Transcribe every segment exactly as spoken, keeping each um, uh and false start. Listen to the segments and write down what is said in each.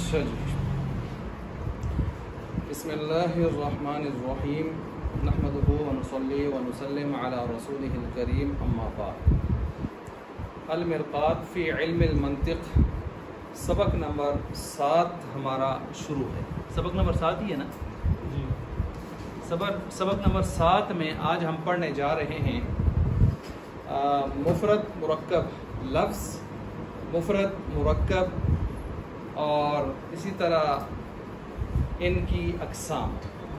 اچھا جی، بسم اللہ الرحمن الرحیم، نحمدہ ونصلی ونسلم علی رسولہ الکریم، اما بعد۔ المرقات فی علم المنطق، سبق نمبر سات ہمارا شروع ہے۔ سبق نمبر سات ہی ہے نا جی؟ سبق سبق نمبر سات میں آج ہم پڑھنے جا رہے ہیں آ, مفرد مرکب لفظ، مفرد مرکب اور اسی طرح ان کی اقسام۔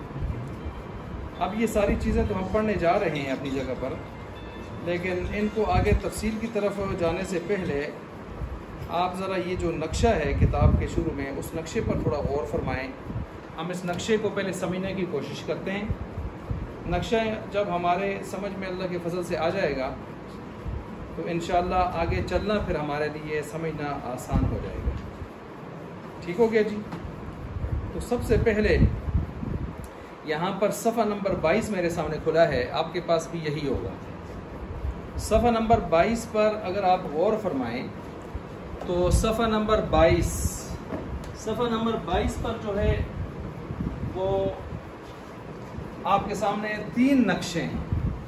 اب یہ ساری چیزیں تو ہم پڑھنے جا رہے ہیں اپنی جگہ پر، لیکن ان کو آگے تفصیل کی طرف جانے سے پہلے آپ ذرا یہ جو نقشہ ہے کتاب کے شروع میں، اس نقشے پر تھوڑا غور فرمائیں۔ ہم اس نقشے کو پہلے سمجھنے کی کوشش کرتے ہیں۔ نقشہ جب ہمارے سمجھ میں اللہ کے فضل سے آ جائے گا تو انشاءاللہ آگے چلنا پھر ہمارے لیے سمجھنا آسان ہو جائے گا۔ ٹھیک ہو گیا جی؟ تو سب سے پہلے یہاں پر صفحہ نمبر بائیس میرے سامنے کھلا ہے، آپ کے پاس بھی یہی ہوگا۔ صفحہ نمبر بائیس پر اگر آپ غور فرمائیں تو صفحہ نمبر بائیس صفحہ نمبر بائیس پر جو ہے وہ آپ کے سامنے تین نقشے ہیں۔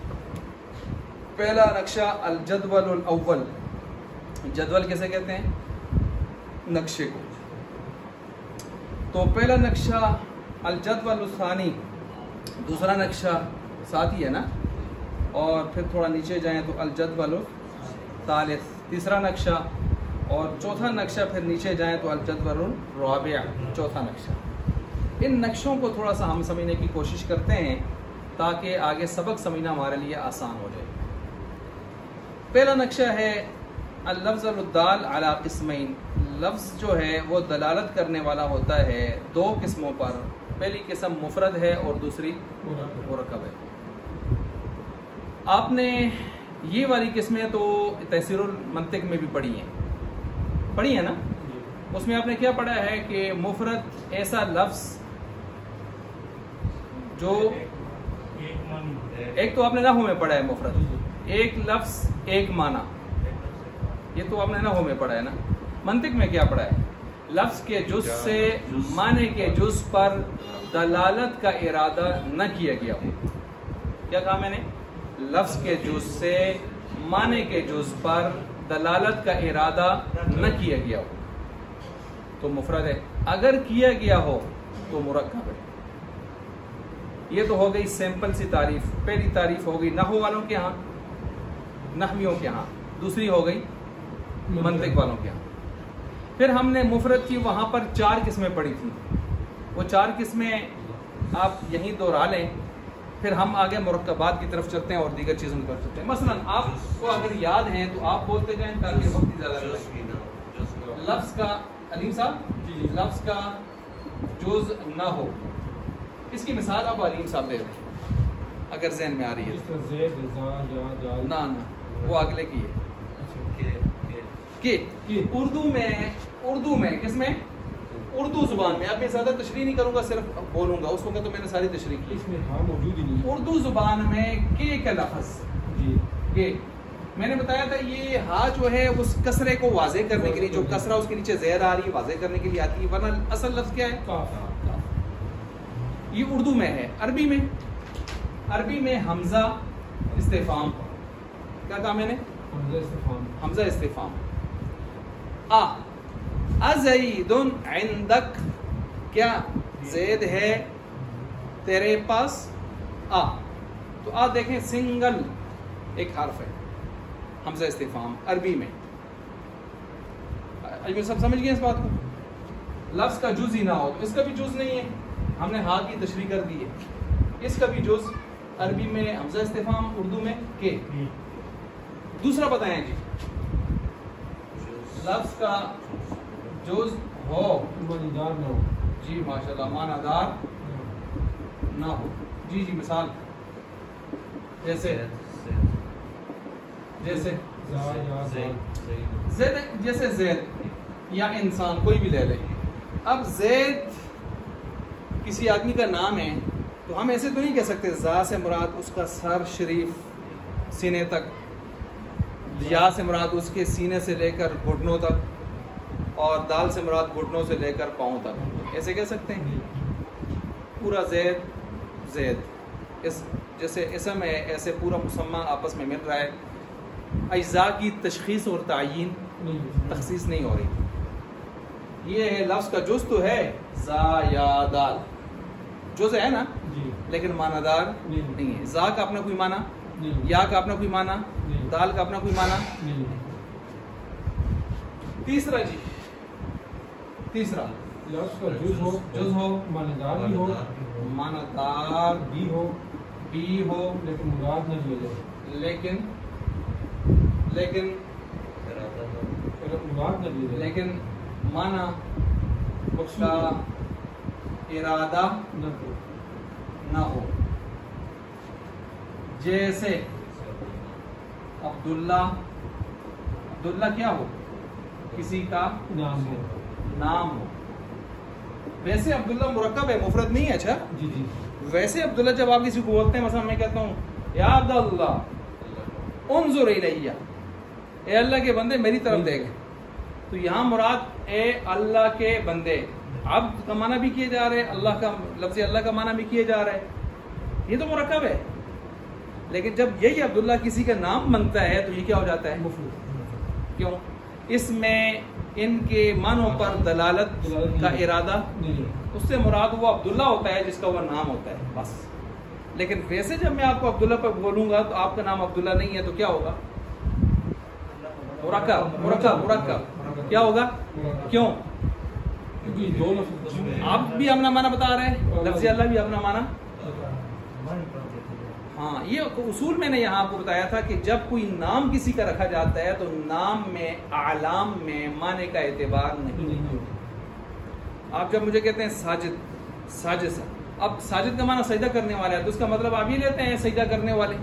پہلا نقشہ الجدول الاول، جدول کیسے کہتے ہیں؟ نقشے کو۔ تو پہلا نقشہ الجدول الثانی، دوسرا نقشہ ساتھ ہی ہے نا، اور پھر تھوڑا نیچے جائیں تو الجدول الثالث تیسرا نقشہ، اور چوتھا نقشہ پھر نیچے جائیں تو الجدول الرابع چوتھا نقشہ۔ ان نقشوں کو تھوڑا سا ہم سمجھنے کی کوشش کرتے ہیں تاکہ آگے سبق سمجھنا ہمارے لیے آسان ہو جائے۔ پہلا نقشہ ہے اللفظ الدال علی قسمین، لفظ جو ہے وہ دلالت کرنے والا ہوتا ہے دو قسموں پر۔ پہلی قسم مفرد ہے اور دوسری مرکب ہے۔ آپ نے یہ والی قسمیں تو تحصیل المنطق میں بھی پڑھی ہیں پڑھی ہیں نا؟ اس میں آپ نے کیا پڑھا ہے کہ مفرد ایسا لفظ جو ایک تو آپ نے نحو میں پڑھا ہے، مفرد ایک لفظ ایک معنی، یہ تو آپ نے نحو میں پڑھا ہے نا۔ منطق میں کیا پڑھا ہے؟ لفظ کے جز سے معنی کے جز پر دلالت کا ارادہ نہ کیا گیا ہو۔ کیا کہا میں نے؟ لفظ کے جز سے معنی کے جز پر دلالت کا ارادہ نہ کیا گیا ہو تو مفرد ہے، اگر کیا گیا ہو تو مرکب ہے۔ یہ تو ہو گئی سیمپل سی تعریف۔ پہلی تعریف ہو گئی نحو والوں کے ہاں، نحویوں کے ہاں، دوسری ہو گئی منطق والوں کے ہاں۔ پھر ہم نے مفرد کی وہاں پر چار قسمیں پڑھی تھیں، وہ چار قسمیں آپ یہیں دوہرا لیں، پھر ہم آگے مرکبات کی طرف چلتے ہیں اور دیگر چیزوں کی طرف چلتے ہیں۔ مثلا آپ کو اگر یاد ہیں تو آپ بولتے جائیں تاکہ وقت زیادہ لگے۔ لفظ کا علیم صاحب لفظ کا جز نہ ہو، اس کی مثال اب علیم صاحب دے رہے ہیں اگر ذہن میں آ رہی ہے۔ نہ نہ وہ اگلے کی ہے کہ اردو میں اردو میں کس میں اردو زبان میں، اب میں زیادہ تشریح نہیں کروں گا، صرف بولوں گا۔ اس وقت تو میں نے ساری تشریح کی، اس میں ہاں موجود ہی نہیں۔ اردو زبان میں کے کا لفظ جی کے میں نے بتایا تھا، یہ ہا جو ہے اس کسرے کو واضح کرنے کے لیے، جو کسرہ اس کے نیچے زیر آ رہی ہے واضح کرنے کے لیے آتی ہے، ورنہ اصل لفظ کیا ہے؟ یہ اردو میں ہے۔ عربی میں عربی میں حمزہ استفہام، کیا کہا میں نے؟ حمزہ استفہام حمزہ استفہام آ ازید عندک، کیا زید ہے تیرے پاس؟ آ تو آ دیکھیں سنگل ایک حرف ہے، حمزہ استفہام عربی میں۔ عربی سب سمجھ گئے اس بات کو؟ لفظ کا جز ہی نہ ہو تو اس کا بھی جز نہیں ہے، ہم نے ہاتھ کی تشریح کر دی ہے، اس کا بھی جز عربی میں حمزہ استفہام، اردو میں کے۔ دوسرا بتائیں جی، لفظ کا جز ہو معنیدار نہ ہو، جی ماشاءاللہ معنیدار نہ ہو، جی جی مثال جیسے جیسے زید، جیسے زید یا انسان کوئی بھی لے لیں۔ اب زید کسی آدمی کا نام ہے تو ہم ایسے تو نہیں کہہ سکتے زا سے مراد اس کا سر شریف سینے تک، یا سے مراد اس کے سینے سے لے کر گھٹنوں تک، اور دال سے مراد گھٹنوں سے لے کر پاؤں تک، ایسے کہہ سکتے ہیں. پورا زید زید اس جیسے اسم ہے ایسے پورا مسمى آپس میں مل رہا ہے. اجزاء کی تشخیص اور تعیین تخصیص نہیں ہو رہی. یہ ہے لفظ کا جز تو ہے زا یا دال، جز ہے نا لیکن معنی دار نہیں ہے. زا کا اپنا کوئی معنی، یا کا اپنا کوئی معنی، دال کا اپنا کوئی معنی. تیسرا جی تیسرا لفظ کا جز ہو، جز ہو، معنی دار بھی ہو، معنی دار بھی ہو بھی ہو، لیکن مراد نہ لیا جائے، لیکن لیکن مراد نہ لیا جائے، لیکن معنی مقصود کا ارادہ نہ ہو. نہ ہو. جیسے عبداللہ، عبداللہ کیا ہو؟ کسی کا نام ہو. نام ہو. ویسے عبداللہ مرکب ہے، مفرد نہیں ہے. اچھا جی جی ویسے عبداللہ جب آپ کسی کو بولتے ہیں، مثلا میں کہتا ہوں یا عبداللہ انظر الیہ، اے اللہ کے بندے میری طرف دیکھ، تو یہاں مراد اے اللہ کے بندے، عبد کا معنی بھی کیے جا رہے ہیں، اللہ کا لفظ اللہ کا معنی بھی کیے جا رہے ہیں. یہ تو مرکب ہے. لیکن جب یہی عبداللہ کسی کا نام بنتا ہے تو یہ کیا ہو جاتا ہے؟ مفرد. کیوں؟ اس میں ان کے معنوں پر دلالت کا ارادہ نہیں، اس سے مراد وہ عبداللہ ہوتا ہے جس کا وہ نام ہوتا ہے بس. لیکن ویسے جب میں آپ کو عبداللہ پر بولوں گا تو آپ کا نام عبداللہ نہیں ہے تو کیا ہوگا؟ مرکب مرکب مرکب کیا ہوگا؟ کیوں؟ کیونکہ دو لفظ آپ بھی اپنا معنی بتا رہے ہیں، لفظ اللہ بھی اپنا معنی. ہاں یہ اصول میں نے یہاں آپ کو بتایا تھا کہ جب کوئی نام کسی کا رکھا جاتا ہے تو نام میں اعلام میں معنی کا اعتبار نہیں. آپ جب مجھے کہتے ہیں ساجد، ساجد، اب ساجد کا معنی سجدہ کرنے والا ہے تو اس کا مطلب آپ یہ لیتے ہیں سجدہ کرنے والے.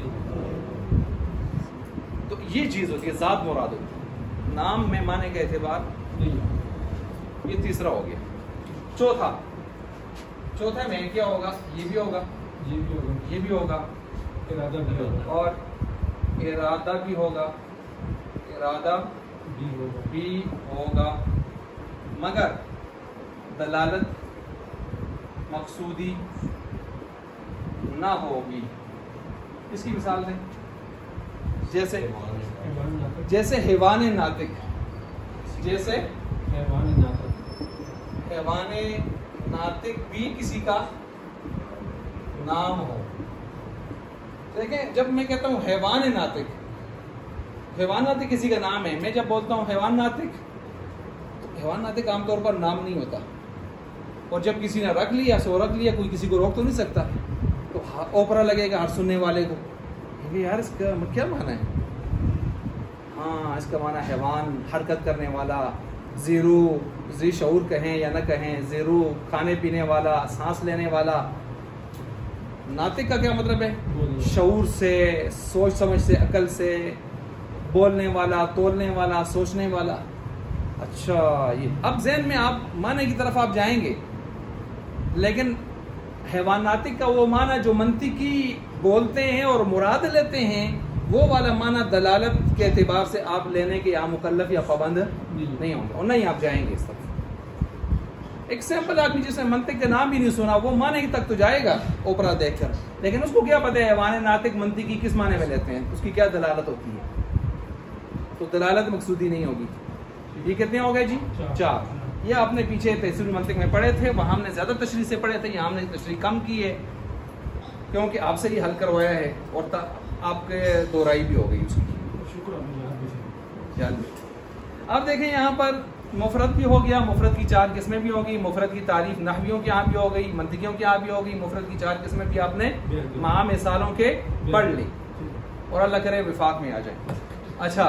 تو یہ چیز ہوتی ہے، ذات مراد ہوتی ہے، نام میں معنی کا اعتبار. یہ تیسرا ہو گیا. چوتھا چوتھا میں کیا ہوگا؟ یہ بھی ہوگا، یہ بھی ہوگا، یہ بھی ہوگا، ارادہ بھی ہوگا، اور ارادہ بھی ہوگا، ارادہ بھی ہوگا، بھی ہوگا، مگر دلالت مقصودی نہ ہوگی. اس کی مثال دیں. جیسے حیوان ناطق، جیسے حیوان ناطق، جیسے حیوان ناطق، حیوان ناطق بھی کسی کا نام ہو. دیکھیں جب میں کہتا ہوں حیوان ناطق، حیوان ناطق کسی کا نام ہے. میں جب بولتا ہوں حیوان ناطق تو حیوان ناطق عام طور پر نام نہیں ہوتا، اور جب کسی نے رکھ لیا سو رکھ لیا، کوئی کسی کو روک تو نہیں سکتا. تو اوپرا لگے گا ہر سننے والے کو، یار اس کا کیا معنی ہے؟ ہاں اس کا معنی حیوان، حرکت کرنے والا، زیرو، ذی شعور کہیں یا نہ کہیں، زیرو کھانے پینے والا، سانس لینے والا. ناطق کا کیا مطلب ہے؟ شعور سے، سوچ سمجھ سے، عقل سے، بولنے والا، تولنے والا، سوچنے والا. اچھا یہ اب ذہن میں آپ معنی کی طرف آپ جائیں گے، لیکن حیوان ناطق کا وہ معنی جو منطقی بولتے ہیں اور مراد لیتے ہیں، وہ والا معنی دلالت کے اعتبار سے آپ لینے کے یا مکلف یا پابند نہیں ہوں گے، اور نہیں آپ جائیں گے اس طرف. ایک سیمپل آدمی جس نے منطق کا نام بھی نہیں سنا وہ معنی تک تو جائے گا اوپرا دیکھ کر، لیکن اس کو کیا پتہ ہے حیوان ناطق منطقی کس معنی میں لیتے ہیں، اس کی کیا دلالت ہوتی ہے. تو دلالت مقصودی نہیں ہوگی. یہ کتنے ہو گئے جی؟ چار. یہ آپ نے پیچھے تحصیل المنطق میں پڑھے تھے، وہاں ہم نے زیادہ تشریح سے پڑھے تھے، یہاں ہم نے تشریح کم کی ہے کیونکہ آپ سے یہ حل کروایا ہے اور آپ کے دورائی بھی ہو گئی اس کی. اب دیکھیں یہاں پر مفرد بھی ہو گیا، مفرد کی چار قسمیں بھی ہو گئی. مفرد کی تعریف نحویوں کے یہاں بھی ہو گئی، منطقیوں کے یہاں بھی ہو گئی. مفرد کی چار قسمیں بھی آپ نے مع مثالوں کے پڑھ لی، اور اللہ کرے وفاق میں آ جائیں. اچھا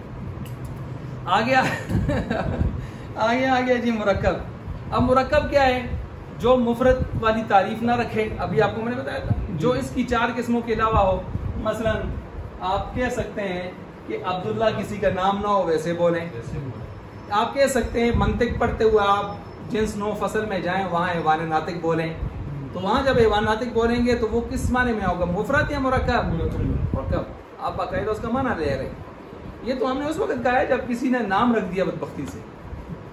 آ گیا آگے آ گیا جی مرکب. اب مرکب کیا ہے؟ جو مفرد والی تعریف نہ رکھے. ابھی آپ کو میں نے بتایا تھا جو اس کی چار قسموں کے علاوہ ہو. مثلا آپ کہہ سکتے ہیں کہ عبداللہ کسی کا نام نہ ہو، ویسے بولیں. آپ کہہ سکتے ہیں منطق پڑھتے ہوئے آپ جنس نو فصل میں جائیں، وہاں حیوان ناطق بولیں. تو وہاں جب حیوان ناطق بولیں گے تو وہ کس معنی میں ہوگا؟ مفرد یا مرکب؟ مرکب. آپ باقاعدہ اس کا معنی لے رہے. یہ تو ہم نے اس وقت کہا ہے جب کسی نے نام رکھ دیا بدبختی سے.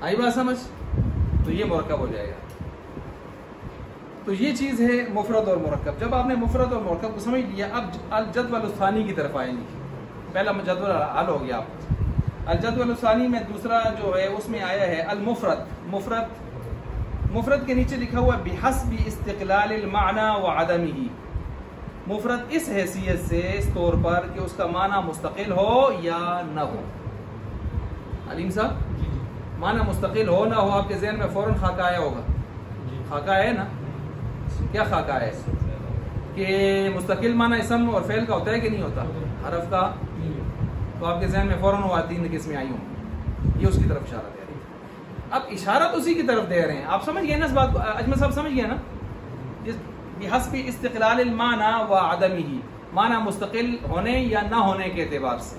آئی بات سمجھ؟ تو یہ مرکب ہو جائے گا. تو یہ چیز ہے مفرد اور مرکب. جب آپ نے مفرد اور مرکب کو سمجھ لیا اب الجدول الثانی کی طرف آئیں گے. پہلا جدول حل ہو گیا. آپ الجدول الثانی میں دوسرا جو ہے اس میں آیا ہے المفرد. مفرد مفرد کے نیچے لکھا ہوا بحسب استقلال المعنی وعدمه. مفرد اس حیثیت سے اس طور پر کہ اس کا معنی مستقل ہو یا نہ ہو. علیم صاحب معنی مستقل ہو نہ ہو آپ کے ذہن میں فوراً خاکہ آیا ہوگا. خاکہ ہے نا؟ کیا خاکہ ہے کہ مستقل معنی اسم اور فعل کا ہوتا ہے کہ نہیں ہوتا حرف کا؟ تو آپ کے ذہن میں فوراً وہ تین قسمیں آئی ہوں. یہ اس کی طرف اشارہ دے رہے ہیں. اب اشارہ تو اسی کی طرف دے رہے ہیں. آپ سمجھ گئے نا اس بات کو؟ اجمل صاحب سمجھ گئے نا؟ بحسب استقلال المعنی وعدمه. معنی مستقل ہونے یا نہ ہونے کے اعتبار سے.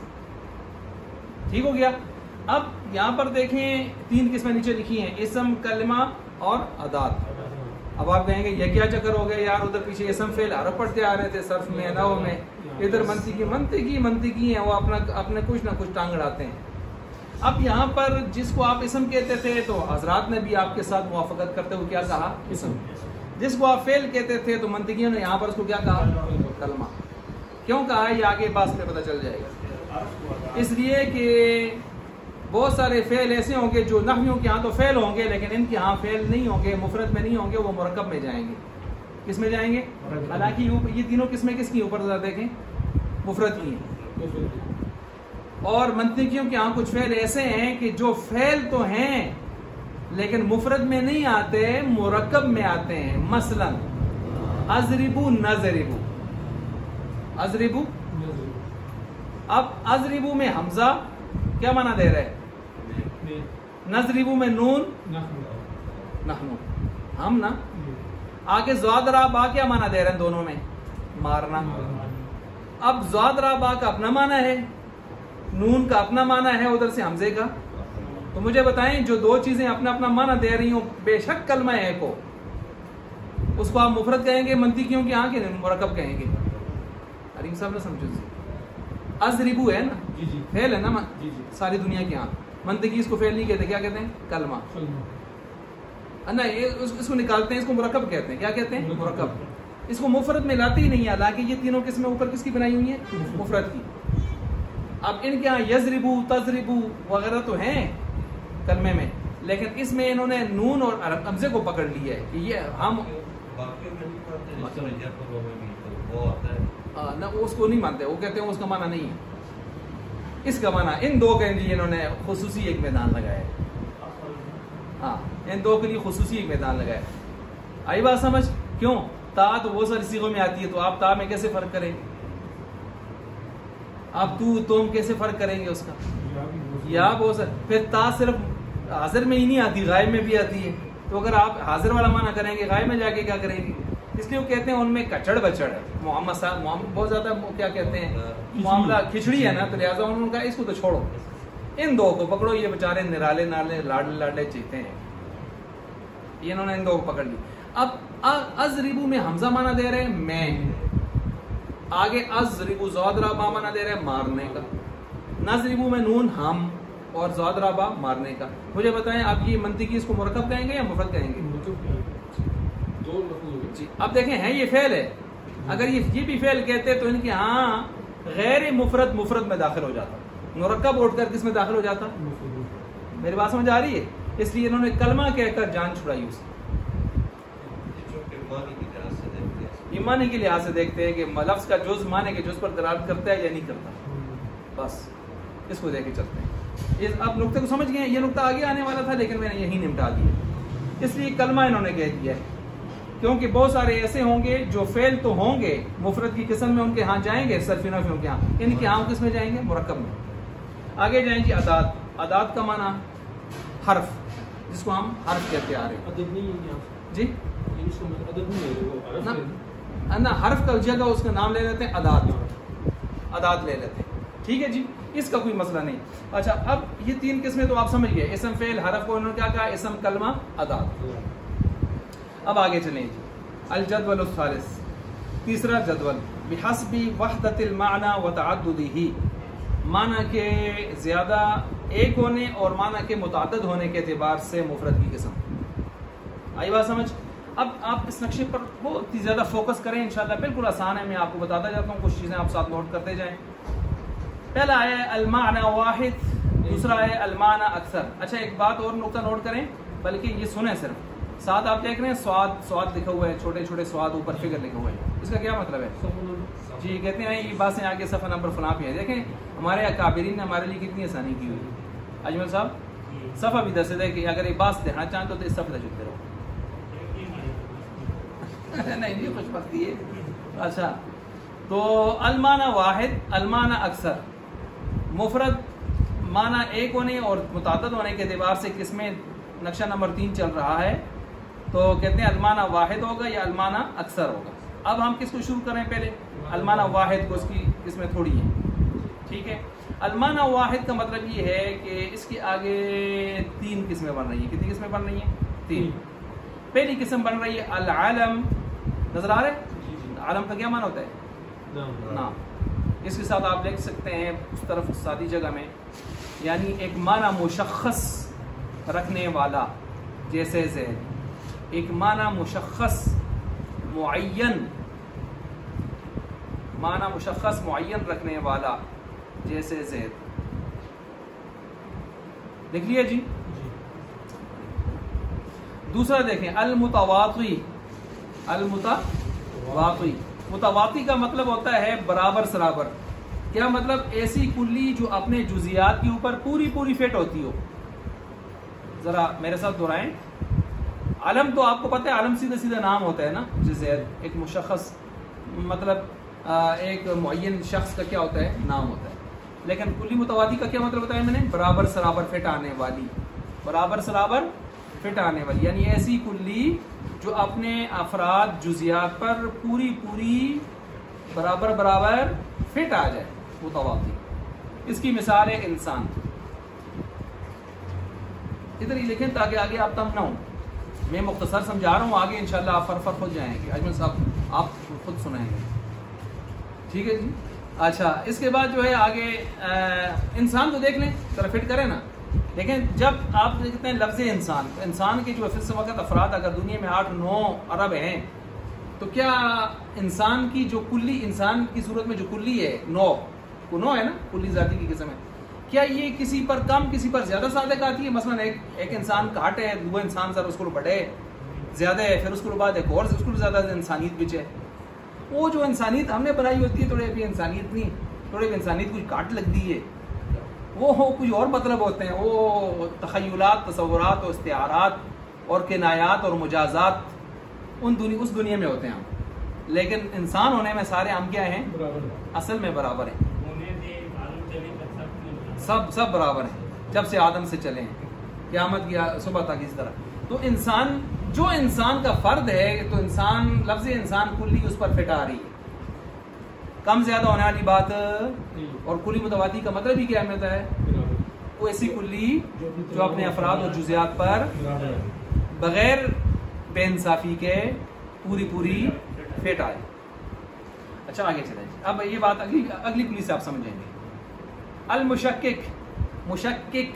ٹھیک ہو گیا. اب یہاں پر دیکھیں تین قسمیں نیچے لکھی ہیں اسم کلمہ اور ادات. اب آپ کہیں گے یہ کیا چکر ہو گیا یار؟ ادھر پیچھے اسم فعل حرف پڑھتے آ رہے تھے صرف میں نحو میں, ادھر منطقی منطقی منطقی ہیں وہ اپنا اپنے کچھ نہ کچھ ٹانگ اڑاتے ہیں. اب یہاں پر جس کو آپ اسم کہتے تھے تو حضرات نے بھی آپ کے ساتھ موافقت کرتے ہوئے کیا کہا؟ اسم. جس کو آپ فعل کہتے تھے تو منطقیوں نے یہاں پر اس کو کیا کہا؟ کلمہ. کیوں کہا ہے یہ آگے بات پہ پتہ چل جائے گا. اس لیے کہ بہت سارے فعل ایسے ہوں گے جو نحویوں کے ہاں تو فعل ہوں گے لیکن ان کے ہاں فعل نہیں ہوں گے, مفرد میں نہیں ہوں گے, وہ مرکب میں جائیں گے. کس میں جائیں گے؟ حالانکہ یہ تینوں قسمیں کس کی اوپر ذرا دیکھیں مفرد کی ہیں. اور منطقیوں کے ہاں کچھ فعل ایسے ہیں کہ جو فعل تو ہیں لیکن مفرد میں نہیں آتے, مرکب میں آتے ہیں. مثلا اضربو نضربو. اضربو اب اضربو میں حمزہ کیا معنی دے رہے؟ نضربو میں نون نحنو ہم نا. آگے زاد را با کیا معنی دے رہے ہیں دونوں میں؟ مارنا. اب زاد را با کا اپنا معنی ہے, نون کا اپنا معنی ہے, ادھر سے حمزے کا. تو مجھے بتائیں جو دو چیزیں اپنا اپنا معنی دے رہی ہوں بے شک کلمہ ہے کو, اس کو آپ مفرد کہیں گے منطقیوں کی آنکھ مرکب کہیں گے. حریم صاحب نے سمجھو اضربو ہے نا فعل ہے نا ساری دنیا کے ہاں. منطقی اس کو فعل نہیں کہتے, کیا کہتے ہیں؟ کلمہ. نا اس کو نکالتے ہیں, اس کو مرکب کہتے ہیں. کیا کہتے ہیں؟ مرکب. اس کو مفرد میں لاتے ہی نہیں, حالانکہ یہ تینوں قسمیں اوپر کس کی بنائی ہوئی ہیں؟ مفرد کی. اب ان کے ہاں یضربو تضربو وغیرہ تو ہیں کلمے میں, لیکن اس میں انہوں نے نون اور حمزے کو پکڑ لیا ہے کہ یہ ہم نہ اس کو نہیں مانتے. وہ کہتے ہیں اس کا معنی نہیں ہے, اس کا معنی ان دو کے لیے انہوں نے خصوصی ایک میدان لگایا. ہاں ان دو کے لیے خصوصی ایک میدان لگایا. آئی بات سمجھ؟ کیوں؟ تا تو وہ ساری صیغوں میں آتی ہے, تو آپ تا میں کیسے فرق کریں گے؟ آپ تو تم کیسے فرق کریں گے اس کا؟ یا وہ سر پھر تا صرف حاضر میں ہی نہیں آتی, غائب میں بھی آتی ہے. تو اگر آپ حاضر والا معنی کریں گے غائب میں جا کے کیا کریں گے؟ اس لیے وہ کہتے ہیں ان میں کچڑ بچڑ ہے. محمد صاحب محمد بہت زیادہ کیا کہتے ہیں معاملہ کھچڑی ہے نا, تو لہٰذا انہوں نے کہا اس کو تو چھوڑو, ان دو کو پکڑو, یہ بیچارے نرالے نالے لاڈلے لاڈلے چیتے ہیں. یہ انہوں نے ان دو کو پکڑ لی. اب اضربو میں حمزہ معنی دے رہے ہیں میں, آگے اضربو زاد را با معنی دے رہے ہیں مارنے کا, نضربو میں نون ہم اور زاد را با مارنے کا. مجھے بتائیں آپ یہ منطقی اس کو مرکب کہیں گے یا مفرد کہیں گے؟ جی اب دیکھیں ہے یہ فعل ہے. اگر یہ یہ بھی فعل کہتے تو ان کے ہاں غیر مفرد مفرد میں داخل ہو جاتا, مرکب اٹھ کر کس میں داخل ہو جاتا؟ میری بات سمجھ آ رہی ہے؟ اس لیے انہوں نے کلمہ کہہ کر جان چھڑائی اسے. ایمانی کے لحاظ سے دیکھتے ہیں کہ لفظ کا جز معنی کے جز پر دلالت کرتا ہے یا نہیں کرتا, بس اس کو دیکھ کے چلتے ہیں. آپ نقطے کو سمجھ گئے؟ یہ نقطہ آگے آنے والا تھا لیکن میں نے یہی نمٹا دیا. اس لیے کلمہ انہوں نے کہہ دیا ہے کیونکہ بہت سارے ایسے ہوں گے جو فعل تو ہوں گے مفرد کی قسم میں ان کے ہاں جائیں گے, صرف نفیوں کے ہاں, ان کے ہاں کس میں جائیں گے؟ مرکب میں. آگے جائیں جی ادات. ادات کا معنی حرف, جس کو ہم حرف کہتے آ رہے ہیں. جی نہ حرف کا جگہ اس کا نام لے لیتے ہیں ادات, ادات لے لیتے ہیں. ٹھیک ہے جی, اس کا کوئی مسئلہ نہیں. اچھا اب یہ تین قسمیں تو آپ سمجھ گئے, اسم فعل حرف کو انہوں نے کیا کہا؟ اسم کلمہ ادات. اب آگے چلیں جی الجدول الثالث, تیسرا جدول بحسب وحدت المعنی وتعددہ. معنی کے زیادہ ایک ہونے اور معنی کے متعدد ہونے کے اعتبار سے مفرد کی قسم. آئی بات سمجھ؟ اب آپ اس نقشے پر بہت ہی زیادہ فوکس کریں انشاءاللہ، بالکل آسان ہے، میں آپ کو بتاتا جاتا ہوں، کچھ چیزیں آپ ساتھ نوٹ کرتے جائیں. پہلا ہے المعنی واحد، دوسرا ہے المعنی اکثر. اچھا ایک بات اور نقطہ نوٹ کریں، بلکہ یہ سنیں صرف ساتھ، آپ دیکھ رہے ہیں سواد سواد لکھا ہوا ہے، چھوٹے چھوٹے سواد اوپر فگر لکھے ہوئے ہیں، اس کا کیا مطلب ہے؟ جی کہتے ہیں یہ باتیں آگے صفحہ نمبر فلاں پہ ہے. دیکھیں ہمارے اکابرین نے ہمارے لیے کتنی آسانی کی ہوئی. اجمل صاحب صفحہ بھی دس دے کہ اگر یہ بات دیکھنا چاہیں تو اس صفحہ چلتے رہو. نہیں نہیں خوش بختی ہے. اچھا تو المعنی واحد، المعنی اکثر، مفرد معنی ایک ہونے اور متعدد ہونے کے اعتبار سے کس میں نقشہ نمبر تین چل رہا ہے، تو کہتے ہیں المعنی واحد ہوگا یا المعنی اکثر ہوگا. اب ہم کس کو شروع کریں؟ پہلے المعنی واحد کو، اس کی قسمیں تھوڑی ہیں، ٹھیک ہے. المعنی واحد کا مطلب یہ ہے کہ اس کے آگے تین قسمیں بن رہی ہیں. کتنی قسمیں بن رہی ہیں؟ تین. پہلی قسم بن رہی ہے العالم، نظر آ رہا ہے؟ عالم کا کیا معنی ہوتا ہے؟ نام. اس کے ساتھ آپ لکھ سکتے ہیں اس طرف سادی جگہ میں، یعنی ایک معنی مشخص رکھنے والا جیسے زید، ایک معنی مشخص معین، معنی مشخص معین رکھنے والا جیسے زید. دیکھ لیا جی. دوسرا دیکھیں المتواطی. المتواطی، متواطی کا مطلب ہوتا ہے برابر سرابر. کیا مطلب؟ ایسی کلی جو اپنے جزیات کے اوپر پوری پوری فٹ ہوتی ہو. ذرا میرے ساتھ دہرائیں. عالم تو آپ کو پتہ ہے عالم سیدھا سیدھا نام ہوتا ہے نا، جیسے ایک مشخص مطلب ایک معین شخص کا کیا ہوتا ہے؟ نام ہوتا ہے. لیکن کلی متواطی کا کیا مطلب بتایا میں نے؟ برابر سرابر فٹ آنے والی، برابر سرابر فٹ آنے والی، یعنی ایسی کلی جو اپنے افراد جزیات پر پوری پوری برابر برابر فٹ آ جائے، متواطی. اس کی مثال ہے انسان. ادھر ہی لکھیں تاکہ آگے آپ تنگ نہ ہوں. میں مختصر سمجھا رہا ہوں، آگے انشاءاللہ آپ فرفر خود جائیں گے. اجمل صاحب آپ خود سنائیں گے، ٹھیک ہے جی. اچھا اس کے بعد جو ہے آگے انسان کو دیکھ لیں، ذرا فٹ کریں نا. دیکھیں جب آپ دیکھتے ہیں لفظ انسان، انسان کے جو اس وقت افراد اگر دنیا میں آٹھ نو ارب ہیں، تو کیا انسان کی جو کلی، انسان کی صورت میں جو کلی ہے نو، وہ نو ہے نا، کلی ذاتی کی قسم ہے، کیا یہ کسی پر کم کسی پر زیادہ صادق آتی ہے؟ مثلا ایک ایک انسان کاٹ ہے، دو انسان سر اس کو بڑے زیادہ ہے، پھر اس کو بعد ایک اور اس کو زیادہ انسانیت بچ ہے. وہ جو انسانیت ہم نے بنائی ہوتی ہے، تھوڑے بھی انسانیت نہیں، تھوڑے بھی انسانیت کچھ کاٹ لگ دی ہے، وہ کچھ اور مطلب ہوتے ہیں. وہ تخیلات، تصورات اور استعارات اور کنایات اور مجازات ان دنیا اس دنیا میں ہوتے ہیں ہم. لیکن انسان ہونے میں سارے ہم کیا ہیں؟ اصل میں برابر ہیں، سب سب برابر ہیں جب سے آدم سے چلے ہیں قیامت کی صبح تک. اس طرح تو انسان جو انسان کا فرد ہے، تو انسان لفظ انسان کلی اس پر فٹ آ رہی ہے، کم زیادہ ہونے والی بات. اور کلی متواطی کا مطلب ہی کیا ہوتا ہے؟ وہ ایسی کلی جو اپنے افراد اور جزیات پر بغیر بے انصافی کے پوری پوری فٹ آئے. اچھا آگے چلیں. اب یہ بات اگلی اگلی کلی سے آپ سمجھیں گے. المشکک، مشکک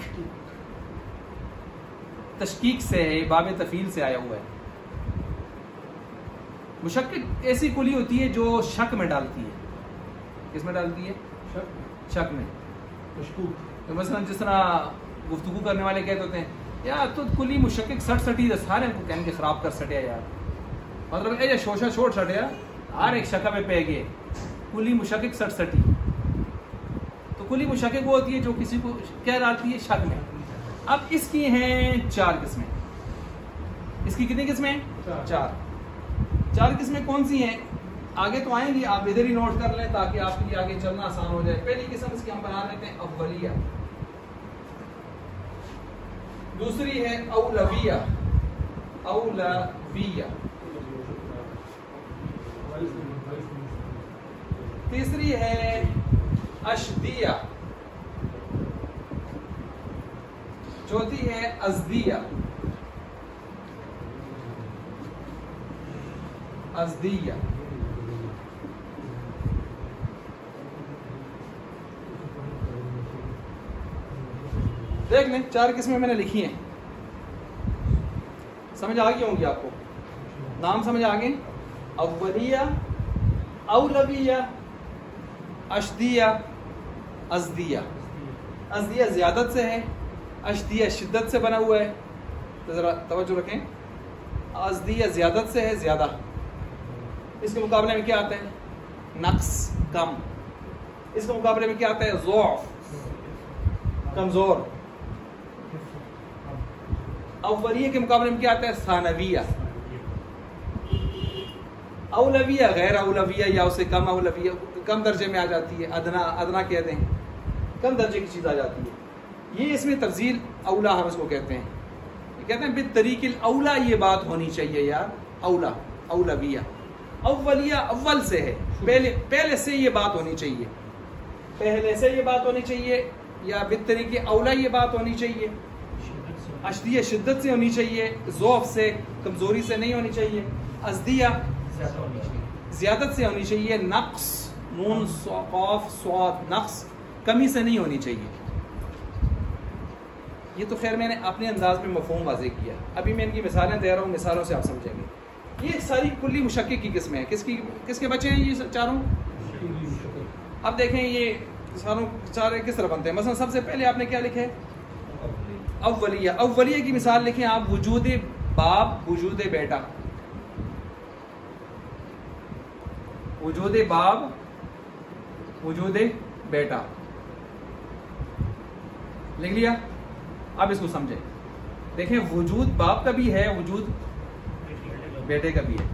تشکیک سے ہے، باب تفیل سے آیا ہوا ہے. مشکک ایسی کلی ہوتی ہے جو شک میں ڈالتی ہے. کس میں ڈالتی ہے؟ شک میں. تو مثلا جس طرح گفتگو کرنے والے کہتے ہوتے ہیں یار تو کلی مشکک سٹ سٹی سارے کو کہنے کے خراب کر سٹیا یار، مطلب اے شوشا چھوڑ سٹیا ہر ایک شکا پہ پہ گئے، کلی مشکک سٹ سٹی. تو کلی مشکک وہ ہوتی ہے جو کسی کو کیا ڈالتی ہے؟ شک میں. اب اس کی ہیں چار قسمیں. اس کی کتنی قسمیں؟ چار. چار قسمیں کون سی ہیں؟ آگے تو آئیں گی، آپ ادھر ہی نوٹ کر لیں تاکہ آپ کے لیے آگے چلنا آسان ہو جائے. پہلی قسم اس کی ہم بنا لیتے ہیں اولیہ. دوسری ہے اولویہ، اولویہ. تیسری ہے اشدیہ. چوتھی ہے ازدیہ. ازدیہ. دیکھ لیں چار قسمیں میں نے لکھی ہیں, سمجھ آ گئی ہوں گی آپ کو. نام سمجھ آ گئے. اولیہ, اولویہ, اشدیہ, ازدیہ. ازدیہ زیادت سے ہے, اشدیہ شدت سے بنا ہوا ہے. تو ذرا توجہ رکھیں, ازدیہ زیادت سے ہے, زیادہ. اس کے مقابلے میں کیا آتا ہے؟ نقص, کم. اس کے مقابلے میں کیا آتا ہے؟ ضعف, کمزور. اولیہ کے مقابلے میں کیا آتا ہے؟ ثانویہ. اولویہ غیر اولویہ یا اسے کم اولویہ, کم درجے میں آ جاتی ہے. ادنا, ادنا کہہ دیں, کم درجے کی چیز آ جاتی ہے. یہ اس میں تفضیل اولا ہم اس کو کہتے ہیں. یہ کہتے ہیں بالطریق الاولا یہ بات ہونی چاہیے یار. اولا, اولویہ. اولیہ اول سے ہے, پہلے پہلے سے یہ بات ہونی چاہیے, پہلے سے یہ بات ہونی چاہیے. یا بالطریق اولا یہ بات ہونی چاہیے. اشدیہ شدت سے ہونی چاہیے, ضعف سے, کمزوری سے نہیں ہونی چاہیے. ازدیہ زیادت سے ہونی چاہیے. نقص, نون قاف صاد, نقص کمی سے نہیں ہونی چاہیے. یہ تو خیر میں نے اپنے انداز میں مفہوم واضح کیا. ابھی میں ان کی مثالیں دے رہا ہوں, مثالوں سے آپ سمجھیں گے. یہ ساری کلی مشقق کی قسمیں ہیں. کس کی, کس کے بچے ہیں یہ چاروں؟ اب دیکھیں یہ ساروں چارے کس طرح بنتے ہیں. مثلا سب سے پہلے آپ نے کیا لکھا ہے؟ اولیہ. اولیہ کی مثال لکھیں آپ, وجود باپ, وجود بیٹا. وجود باپ, وجود بیٹا. لکھ لیا؟ اب اس کو سمجھیں. دیکھیں وجود باپ کا بھی ہے, وجود بیٹے کا بھی ہے,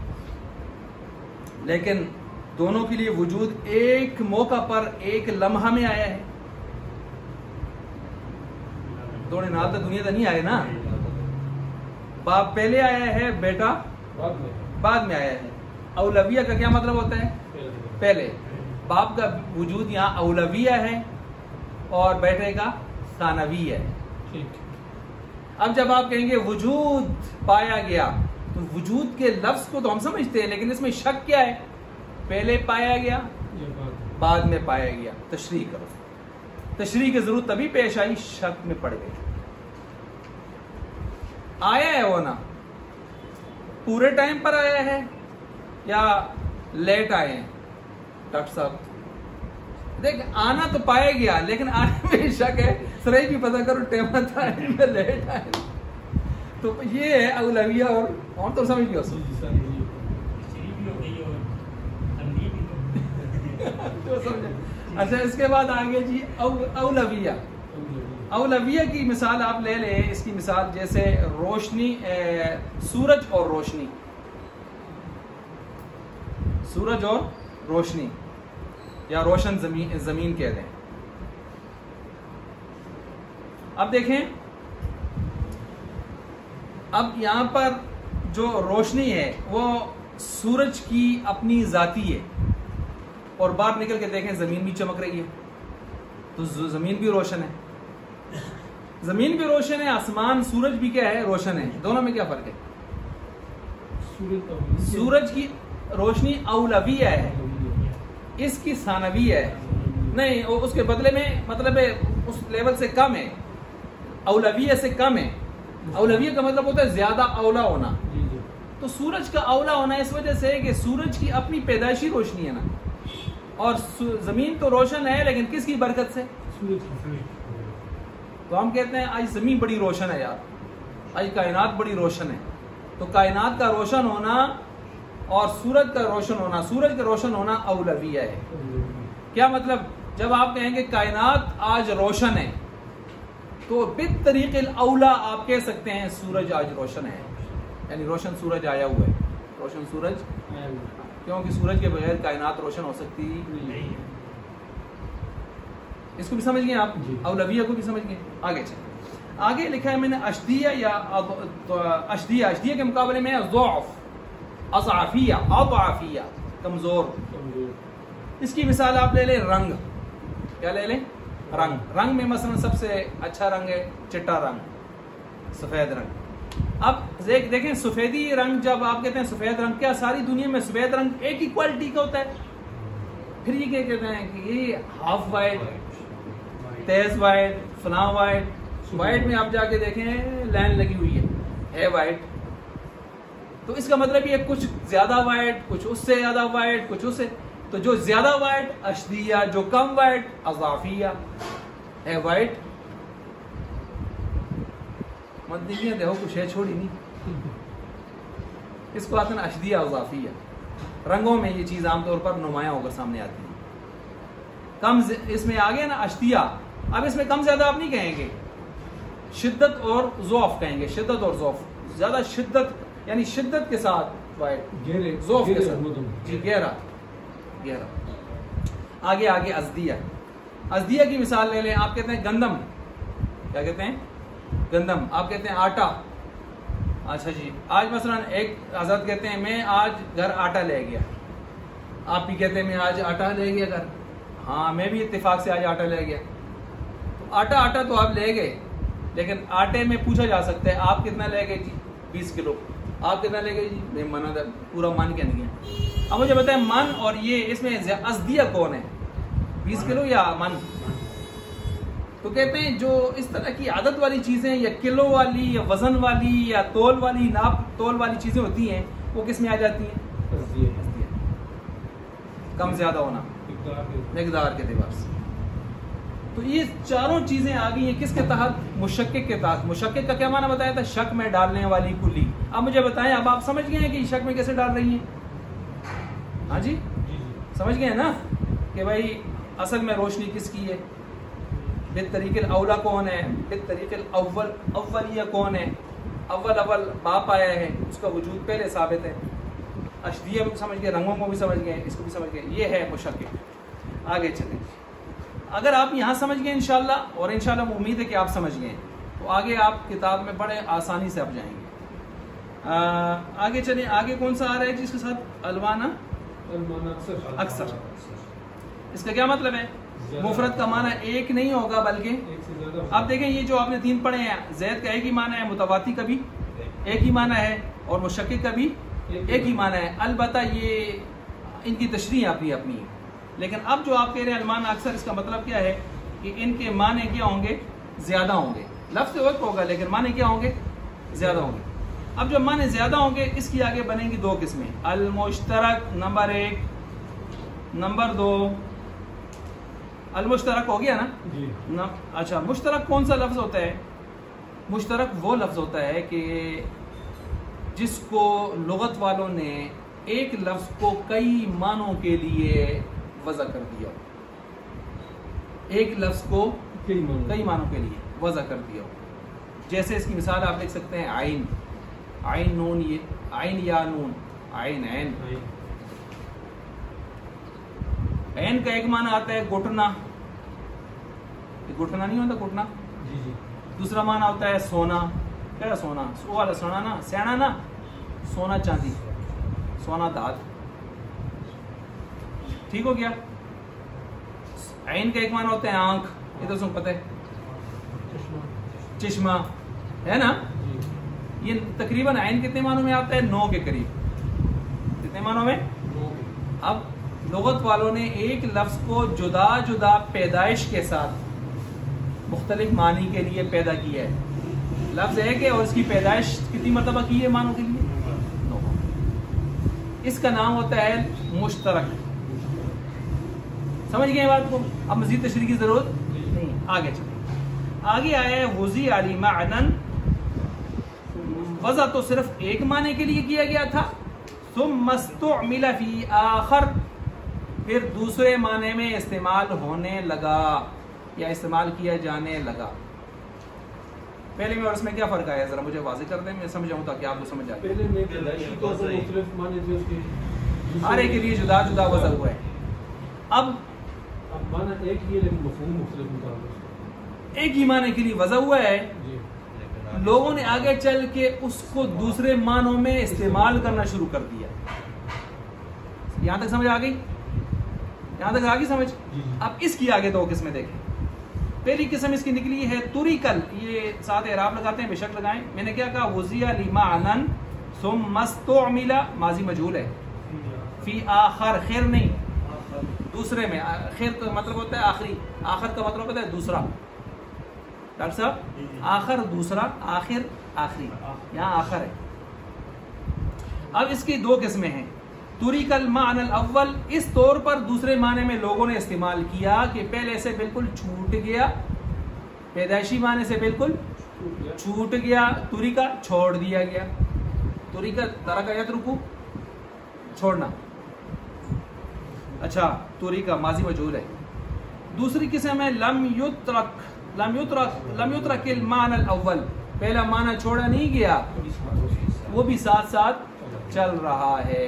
لیکن دونوں کے لیے وجود ایک موقع پر ایک لمحہ میں آیا ہے. دوڑے نال تو دنیا تو نہیں آئے نا. باپ پہلے آیا ہے, بیٹا بعد میں آیا ہے. اولویہ کا کیا مطلب ہوتا ہے؟ پہلے. باپ کا وجود یہاں اولویہ ہے اور بیٹے کا ثانویہ ہے. اب جب آپ کہیں گے وجود پایا گیا, تو وجود کے لفظ کو تو ہم سمجھتے ہیں, لیکن اس میں شک کیا ہے؟ پہلے پایا گیا, بعد میں پایا گیا. تشریح کرو. تشریح کی ضرورت تبھی پیش آئی, شک میں پڑ گئی. آیا ہے وہ نا, پورے ٹائم پر آیا ہے یا لیٹ آئے ہیں؟ ڈاکٹر صاحب دیکھ, آنا تو پایا گیا, لیکن آنے میں شک ہے. سرائی بھی پتہ کرو ٹائم آتا ہے میں لیٹ آئے. تو یہ ہے اولویہ. اور اور تو سمجھ گئے اس اچھا. اس کے بعد آگے جی اولویہ. اولویہ کی مثال آپ لے لیں. اس کی مثال جیسے روشنی, سورج اور روشنی. سورج اور روشنی یا روشن زمین, زمین کہہ دیں. اب دیکھیں, اب یہاں پر جو روشنی ہے وہ سورج کی اپنی ذاتی ہے, اور باہر نکل کے دیکھیں زمین بھی چمک رہی ہے, تو زمین بھی روشن ہے. زمین بھی روشن ہے, آسمان, سورج بھی کیا ہے؟ روشن ہے. دونوں میں کیا فرق ہے؟ سورج کی روشنی اولویہ ہے, اس کی ثانویہ ہے. نہیں, اس کے بدلے میں مطلب ہے اس لیول سے کم ہے, اولویہ سے کم ہے. اولویہ کا مطلب ہوتا ہے زیادہ اولا ہونا. تو سورج کا اولا ہونا اس وجہ سے ہے کہ سورج کی اپنی پیدائشی روشنی ہے نا, اور زمین تو روشن ہے, لیکن کس کی برکت سے؟ تو ہم کہتے ہیں آج زمین بڑی روشن ہے یار, آج کائنات بڑی روشن ہے. تو کائنات کا روشن ہونا اور سورج کا روشن ہونا, سورج کا روشن ہونا اولویہ ہے. کیا مطلب؟ جب آپ کہیں گے کائنات آج روشن ہے, تو بالطریق الاولا آپ کہہ سکتے ہیں سورج آج روشن ہے, یعنی روشن سورج آیا ہوا ہے. روشن سورج, کیونکہ سورج کے بغیر کائنات روشن ہو سکتی نہیں. اس کو بھی سمجھ گئے آپ؟ اولویہ کو بھی سمجھ گئے. آگے چلیں. آگے لکھا ہے میں نے اشدیہ یا اشدیہ. اشدیہ کے مقابلے میں ضعف, اضعافیہ, اضعافیہ, کمزور. اس کی مثال آپ لے لیں رنگ. کیا لے لیں؟ رنگ. رنگ میں مثلا سب سے اچھا رنگ ہے چٹا رنگ, سفید رنگ. اب دیکھیں سفیدی رنگ, جب آپ کہتے ہیں سفید رنگ, کیا ساری دنیا میں سفید رنگ ایک ہی کوالٹی کا ہوتا ہے؟ پھر یہ کیا کہتے ہیں کہ یہ ہاف وائٹ, تیز وائٹ, فلاں وائٹ, وائٹ میں آپ جا کے دیکھیں لائن لگی ہوئی ہے ہے وائٹ، تو اس کا مطلب یہ کچھ زیادہ وائٹ، کچھ اس سے زیادہ وائٹ، کچھ اس سے، تو جو زیادہ وائٹ اشدیہ، جو کم وائٹ اضافیہ ہے وائٹ مدنیہ دیکھو کچھ ہے چھوڑی نہیں، اس کو آتے ہیں اشدیہ اضافیہ۔ رنگوں میں یہ چیز عام طور پر نمایاں ہو کر سامنے آتی ہے۔ کم اس میں آگے نا اشدیہ، اب اس میں کم زیادہ آپ نہیں کہیں گے، شدت اور ضعف کہیں گے، شدت اور ضعف، زیادہ شدت یعنی شدت کے ساتھ وائٹ، گہرے ضعف کے ساتھ جی گہرا گہرا۔ آگے آگے ازدیہ، ازدیہ کی مثال لے لیں، آپ کہتے ہیں گندم، کیا کہتے ہیں گندم، آپ کہتے ہیں آٹا، اچھا جی آج مثلا ایک حضرت کہتے ہیں میں آج گھر آٹا لے گیا، آپ بھی کہتے ہیں میں آج آٹا لے گیا گھر، ہاں میں بھی اتفاق سے آج آٹا لے گیا، تو آٹا آٹا تو آپ لے گئے، لیکن آٹے میں پوچھا جا سکتا ہے آپ کتنا لے گئے جی بیس کلو، آپ کتنا لے گئے جی میں منع پورا من کے نہیں ہے۔ اب مجھے بتائیں من اور یہ اس میں ازدیہ کون ہے، بیس کلو یا من؟ تو کہتے ہیں جو اس طرح کی عادت والی چیزیں یا کلو والی یا وزن والی یا تول والی ناپ تول والی چیزیں ہوتی ہیں وہ کس میں آ جاتی ہیں؟ کم زیادہ ہونا مقدار کے اعتبار سے۔ تو یہ چاروں چیزیں آ گئی ہیں کس کے تحت؟ مشکک کے تحت۔ مشکک کا کیا معنی بتایا تھا؟ شک میں ڈالنے والی کلی۔ اب مجھے بتائیں اب آپ سمجھ گئے ہیں کہ شک میں کیسے ڈال رہی ہیں؟ ہاں جی سمجھ گئے ہیں نا کہ بھائی اصل میں روشنی کس کی ہے، بالطریق الاولا کون ہے، بالطریق الاول اولیہ کون ہے، اول اول باپ آیا ہے اس کا وجود پہلے ثابت ہے۔ اشدیہ بھی سمجھ گئے، رنگوں کو بھی سمجھ گئے، اس کو بھی سمجھ گئے، یہ ہے مشکک۔ آگے چلیں، اگر آپ یہاں سمجھ گئے انشاءاللہ، اور انشاءاللہ امید ہے کہ آپ سمجھ گئے، تو آگے آپ کتاب میں بڑے آسانی سے آپ جائیں گے۔ آگے چلیں، آگے کون سا آ رہا ہے جس کے ساتھ الوانہ اکثر، اس کا کیا مطلب ہے؟ مفرد کا معنی ایک نہیں ہوگا بلکہ اب دیکھیں یہ جو آپ نے تین پڑھے ہیں، زید کا ایک ہی معنی ہے، متواتی کا بھی ایک ہی معنی ہے، اور مشکک کا بھی ایک ہی معنی ہے، البتہ یہ ان کی تشریح اپنی اپنی ہے۔ لیکن اب جو آپ کہہ رہے ہیں المان اکثر، اس کا مطلب کیا ہے کہ ان کے معنی کیا ہوں گے؟ زیادہ ہوں گے، لفظ ایک ہوگا لیکن معنی کیا ہوں گے؟ زیادہ ہوں گے۔ اب جب معنی زیادہ ہوں گے اس کی آگے بنیں گی دو قسمیں، المشترک نمبر ایک، نمبر دو المشترک ہو گیا نا جی۔ اچھا مشترک کون سا لفظ ہوتا ہے؟ مشترک وہ لفظ ہوتا ہے کہ جس کو لغت والوں نے ایک لفظ کو کئی معنوں کے لیے وضع کر دیا ہو، ایک لفظ کو کئی معنوں کے لیے وضع کر دیا ہو۔ جیسے اس کی مثال آپ لکھ سکتے ہیں عین، عین نون، یہ عین یا نون، عین عین عین کا ایک معنی آتا ہے گھٹنا، گھٹنا نہیں ہوتا گھٹنا، جی جی۔ دوسرا معنی ہوتا ہے سونا، کیا سونا؟ سو والا سونا نا، سینا نا، سونا چاندی، سونا دھات، ٹھیک ہو گیا۔ عین کا ایک معنی ہوتا ہے آنکھ، یہ تو سن پتہ ہے، چشمہ ہے نا، یہ تقریباً عین کتنے معنوں میں آتا ہے؟ نو کے قریب، کتنے معنوں میں؟ اب لغت والوں نے ایک لفظ کو جدا جدا پیدائش کے ساتھ مختلف معنی کے لیے پیدا کیا ہے، لفظ ایک ہے اور اس کی پیدائش کتنی مرتبہ کی ہے معنوں کے لیے؟ نو۔ اس کا نام ہوتا ہے مشترک۔ سمجھ گئے بات کو؟ اب مزید تشریح کی ضرورت نہیں، آگے چلیں۔ آگے آیا ہے وضع علی معدن، وضع تو صرف ایک معنی کے لیے کیا گیا تھا، ثم استعمل فی آخر، پھر دوسرے معنی میں استعمال ہونے لگا یا استعمال کیا جانے لگا۔ پہلے میں اور اس میں کیا فرق آیا؟ ذرا مجھے واضح کر دیں، میں سمجھاؤں تاکہ آپ کو سمجھ آئے۔ پہلے میں پیدائشی طور پر مختلف معنی تھے اس کے، ہر ایک کے لیے جدا جدا وضع ہوا ہے۔ اب اب معنی ایک ہی ہے لیکن مفہوم مختلف مطابق، ایک ہی معنی کے لیے وضع ہوا ہے، جی۔ لوگوں نے آگے چل کے اس کو دوسرے معنوں میں استعمال کرنا شروع کر دیا۔ یہاں تک سمجھ آ گئی؟ یہاں تک آگے سمجھ؟ اب اس کی آگے دو قسمیں دیکھیں۔ پہلی قسم اس کی نکلی ہے توریکل، یہ ساتھ اعراب لگاتے ہیں، بے شک لگائیں۔ میں نے کیا کہا؟ وضع لمعنن ثم استعمل، ماضی مجہول ہے، فی آخر، خیر نہیں، دوسرے میں، خیر کا مطلب ہوتا ہے آخری، آخر کا مطلب ہوتا ہے دوسرا، ڈاکٹر صاحب آخر دوسرا، آخر آخری، یہاں آخر ہے. اب اس کی دو قسمیں ہیں. تُرِکَ الْمَعْنَ الْأَوَّلِ، اس طور پر دوسرے معنی میں لوگوں نے استعمال کیا کہ پہلے سے بالکل چھوٹ گیا، پیدائشی معنی سے بالکل چھوٹ گیا. تُرِکَ چھوڑ دیا گیا. تُرِکَ تَرَکَ یترکو چھوڑنا. اچھا تُرِکَ ماضی مجہول ہے. دوسری قسم ہے لم یترک، لم یترک لم یترک المعنی الاول، پہلا معنی چھوڑا نہیں گیا، وہ بھی ساتھ ساتھ چل رہا ہے.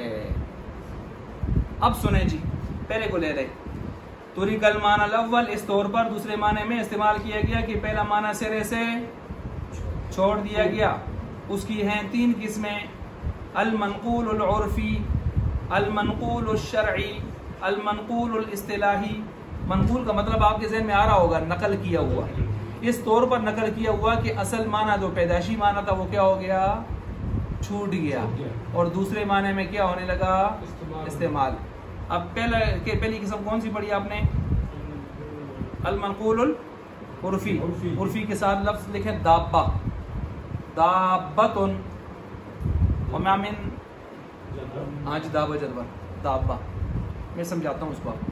اب سنیں جی، پہلے کو لے لیں. تُرِکَ المعنی الاول، اس طور پر دوسرے معنی میں استعمال کیا گیا کہ پہلا معنی سرے سے چھوڑ دیا گیا. اس کی ہیں تین قسمیں: المنقول العرفی، المنقول الشرعی، المنقول الاصطلاحی. منقول کا مطلب آپ کے ذہن میں آ رہا ہوگا نقل کیا ہوا. اس طور پر نقل کیا ہوا کہ اصل معنی جو پیدائشی معنی تھا وہ کیا ہو گیا؟ چھوٹ گیا، اور دوسرے معنی میں کیا ہونے لگا؟ استعمال. اب پہلا کہ پہلی قسم کون سی پڑھی آپ نے؟ المنقول العرفی. عرفی کے ساتھ لفظ لکھیں دابہ، دابۃ، وما من، آج دابہ جدور دابہ، میں سمجھاتا ہوں اس کو. آپ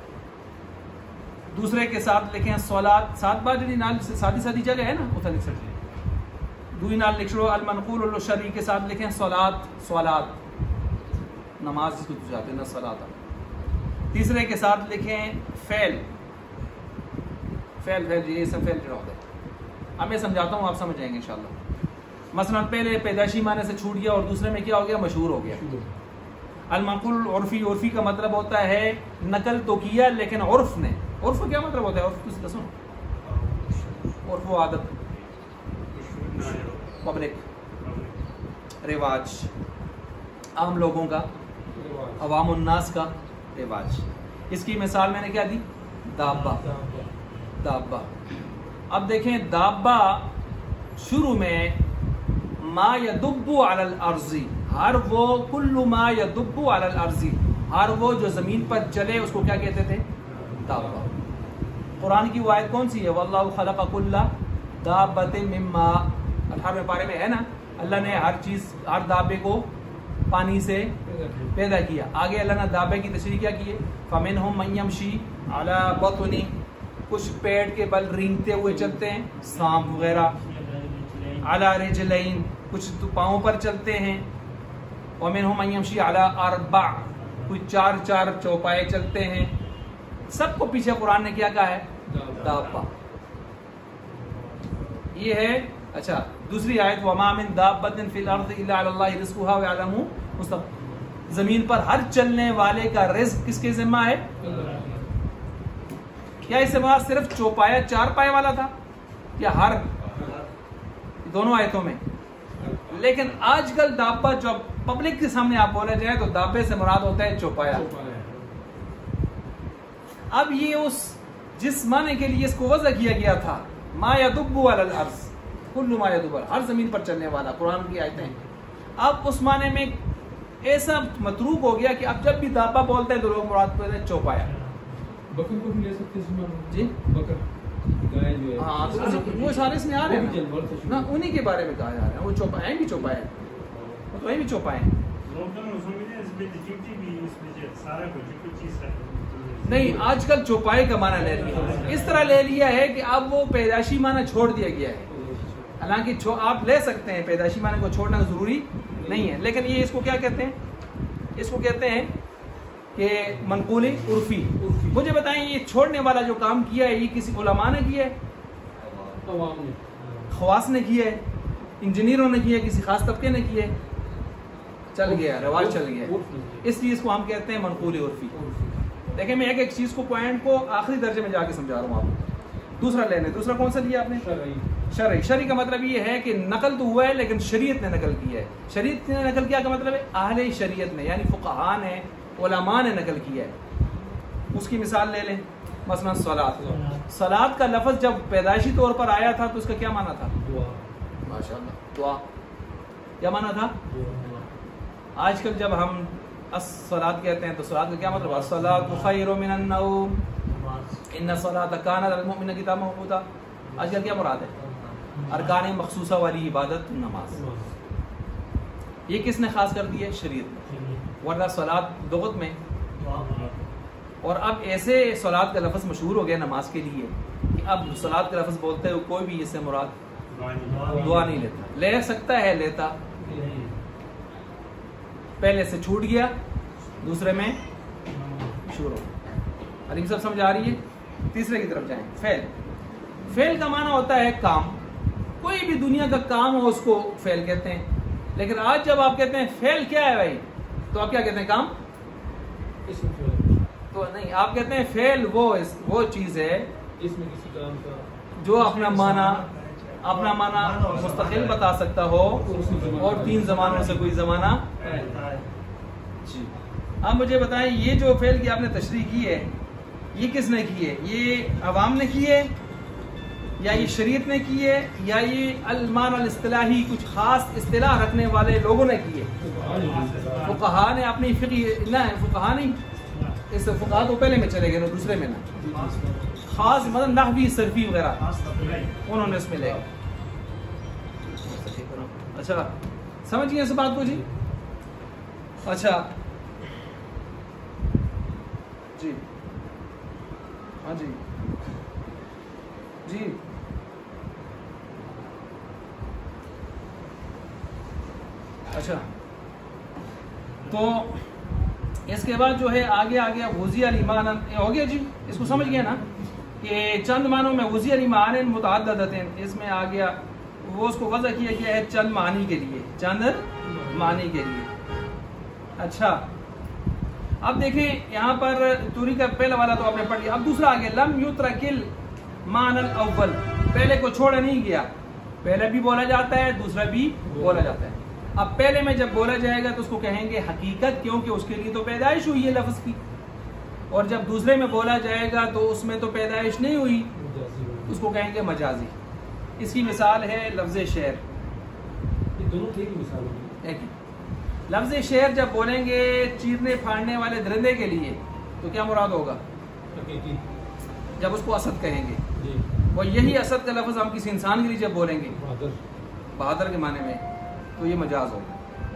دوسرے کے ساتھ لکھیں صلات، سات بار جڑی نال سادی سادی جگہ ہے نا اتنا لکھ سکتے. دوئی نال لکھ لو المنقول الشرعی کے ساتھ لکھیں صلات، صلات نماز جس کو جاتے ہیں نا صلات. تیسرے کے ساتھ لکھیں فعل، فعل فعل یہ سب فعل جڑا ہوتا ہے. اب میں سمجھاتا ہوں، آپ سمجھ جائیں گے انشاءاللہ. مثلا پہلے پیدائشی معنی سے چھوٹ گیا اور دوسرے میں کیا ہو گیا؟ مشہور ہو گیا. المنقول العرفی، عرفی کا مطلب ہوتا ہے نقل تو کیا لیکن عرف نے. عرف کیا مطلب ہوتا ہے؟ عرف کچھ دسو. عرف و عادت، پبلک، رواج، عام لوگوں کا، عوام الناس کا رواج. اس کی مثال میں نے کیا دی؟ دابہ. دابہ. اب دیکھیں دابہ شروع میں ما یدب علی الارض، ہر وہ کل ما یدب علی الارض، ہر وہ جو زمین پر چلے اس کو کیا کہتے تھے؟ دابہ. قرآن کی وہ آیت کون سی ہے؟ واللہ خلق کل دابۃ من ماء، اٹھارہویں پارے میں ہے نا. اللہ نے ہر چیز، ہر دابے کو پانی سے پیدا کیا. آگے اللہ نے دابے کی تشریح کیا کی ہے؟ فمنہم من یمشی علی بطن، کچھ پیٹ کے بل رینگتے ہوئے چلتے ہیں، سانپ وغیرہ. علی رجلین، کچھ تو پاؤں پر چلتے ہیں. ومنہم من یمشی علی اربع، کچھ چار چار چوپائے چلتے ہیں. سب کو پیچھے قرآن نے کیا کہا ہے؟ دابہ. یہ ہے. اچھا دوسری آیت وما من دابۃ فی الارض الا علی اللہ رزقها ویعلم مستقرها، زمین پر ہر چلنے والے کا رزق کس کے ذمہ ہے؟ کیا اس سے مراد صرف چوپایا چار پائے والا تھا یا ہر؟ دونوں آیتوں میں. لیکن آج کل دابہ جو پبلک کے سامنے آپ بولے جائے تو دابے سے مراد ہوتا ہے چوپایا. اب یہ اس جس معنی کے لیے اس کو وضع کیا گیا تھا ما یدب علی الارض، کل ما یدب، ہر زمین پر چلنے والا، قرآن کی آیتیں. اب اس معنی میں ایسا متروک ہو گیا کہ اب جب بھی دابہ بولتے ہیں تو لوگ مراد پہ چوپایا. بکر کو بھی لے سکتے ہیں جی بکر، گائے جو ہے، ہاں وہ سارے اس میں آ رہے ہیں نا، انہی کے بارے میں کہا جا رہا ہے. وہ چوپائے بھی چوپائے، وہ تو بھی چوپائے نہیں. آج کل چوپائے کا معنی لے لیا، اس طرح لے لیا ہے کہ اب وہ پیدائشی معنی چھوڑ دیا گیا ہے. حالانکہ آپ لے سکتے ہیں، پیدائشی معنی کو چھوڑنا ضروری نہیں ہے. لیکن یہ اس کو کیا کہتے ہیں؟ اس کو کہتے ہیں کہ منقول عرفی. مجھے بتائیں یہ چھوڑنے والا جو کام کیا ہے یہ کسی علماء نے کیا ہے؟ عوام نے، خواص نے کیا ہے، انجینئروں نے کیا ہے، کسی خاص طبقے نے کیا ہے؟ چل گیا، رواج چل گیا. اس لیے اس کو ہم کہتے ہیں منقول عرفی. دیکھیں میں ایک ایک چیز کو پوائنٹ کو آخری درجے میں جا کے سمجھا رہا ہوں آپ کو. دوسرا لینے دوسرا کون سا لیا آپ نے؟ شرعی. شرعی کا مطلب یہ ہے کہ نقل تو ہوا ہے لیکن شریعت نے نقل کیا ہے. شریعت نے نقل کیا کا مطلب ہے اہل شریعت نے، یعنی فقہاء نے، علماء نے نقل کیا ہے. اس کی مثال لے لیں، مثلا صلات. صلات کا لفظ جب پیدائشی طور پر آیا تھا تو اس کا کیا معنی تھا؟ ماشاءاللہ دعا. کیا معنی تھا؟ آج کل جب ہم الصلاۃ کہتے ہیں تو صلاۃ کا کیا مطلب؟ الصلاۃ خیر من النوم ان الصلاۃ کانت علی المؤمنین کتابا موقوتا. آج کل کیا مراد ہے؟ ارکان مخصوصہ والی عبادت نماز. یہ کس نے خاص کر دی ہے؟ شریعت نے. ورنہ صلاۃ لغت میں، اور اب ایسے صلاۃ کا لفظ مشہور ہو گیا نماز کے لیے کہ اب صلاۃ کا لفظ بولتے ہوئے کوئی بھی اس سے مراد دعا نہیں لیتا. لے سکتا ہے، لیتا پہلے سے چھوٹ گیا، دوسرے میں شروع. علی صاحب سمجھ آ رہی ہے؟ تیسرے کی طرف جائیں. فعل. فعل کا معنی ہوتا ہے کام. کوئی بھی دنیا کا کام ہو اس کو فعل کہتے ہیں. لیکن آج جب آپ کہتے ہیں فعل کیا ہے بھائی، تو آپ کیا کہتے ہیں؟ کام. تو نہیں، آپ کہتے ہیں فعل وہ وہ چیز ہے اس میں کسی کام کا جو اپنا معنی اپنا معنی مستقل بتا سکتا ہو اور تین زمانوں سے کوئی زمانہ. جی اب مجھے بتائیں، یہ جو فعل کی آپ نے تشریح کی ہے یہ کس نے کی ہے؟ یہ عوام نے کی ہے یا یہ شریعت نے کی ہے یا یہ المعنی الاصطلاحی کچھ خاص اصطلاح رکھنے والے لوگوں نے کی ہے؟ فقہا نے اپنی فقہ نہ فقہا نہیں، اس سے فقہا تو پہلے میں چلے گئے نا، دوسرے میں نا، خاص مطلب نحوی صرفی وغیرہ انہوں نے اس میں لے گئے. اچھا سمجھ گئے اس بات کو؟ جی اچھا جی ہاں جی جی اچھا تو اس کے بعد جو ہے آگے آگے وضیع الایمان ہو گیا. جی اس کو سمجھ گیا نا کہ چند معنوں میں وضیع الایمان متعددۃ، اس میں آ گیا وہ اس کو وضع کیا گیا ہے چند معنی کے لیے، چند معنی کے لیے. اچھا اب دیکھیں یہاں پر توری کا پہلا والا تو آپ نے پڑھ لیا. اب دوسرا آگے لم یترک المعنی الاول، پہلے کو چھوڑا نہیں گیا، پہلے بھی بولا جاتا ہے دوسرا بھی بولا جاتا ہے. اب پہلے میں جب بولا جائے گا تو اس کو کہیں گے حقیقت، کیونکہ اس کے لیے تو پیدائش ہوئی ہے لفظ کی، اور جب دوسرے میں بولا جائے گا تو اس میں تو پیدائش نہیں ہوئی، اس کو کہیں گے مجازی. اس کی مثال ہے لفظ شعر. لفظ شعر جب بولیں گے چیرنے پھاڑنے والے درندے کے لیے تو کیا مراد ہوگا؟ جب اس کو اسد کہیں گے، وہ یہی اسد کا لفظ ہم کسی انسان کے لیے جب بولیں گے بہادر کے معنی میں تو یہ مجاز ہوگا.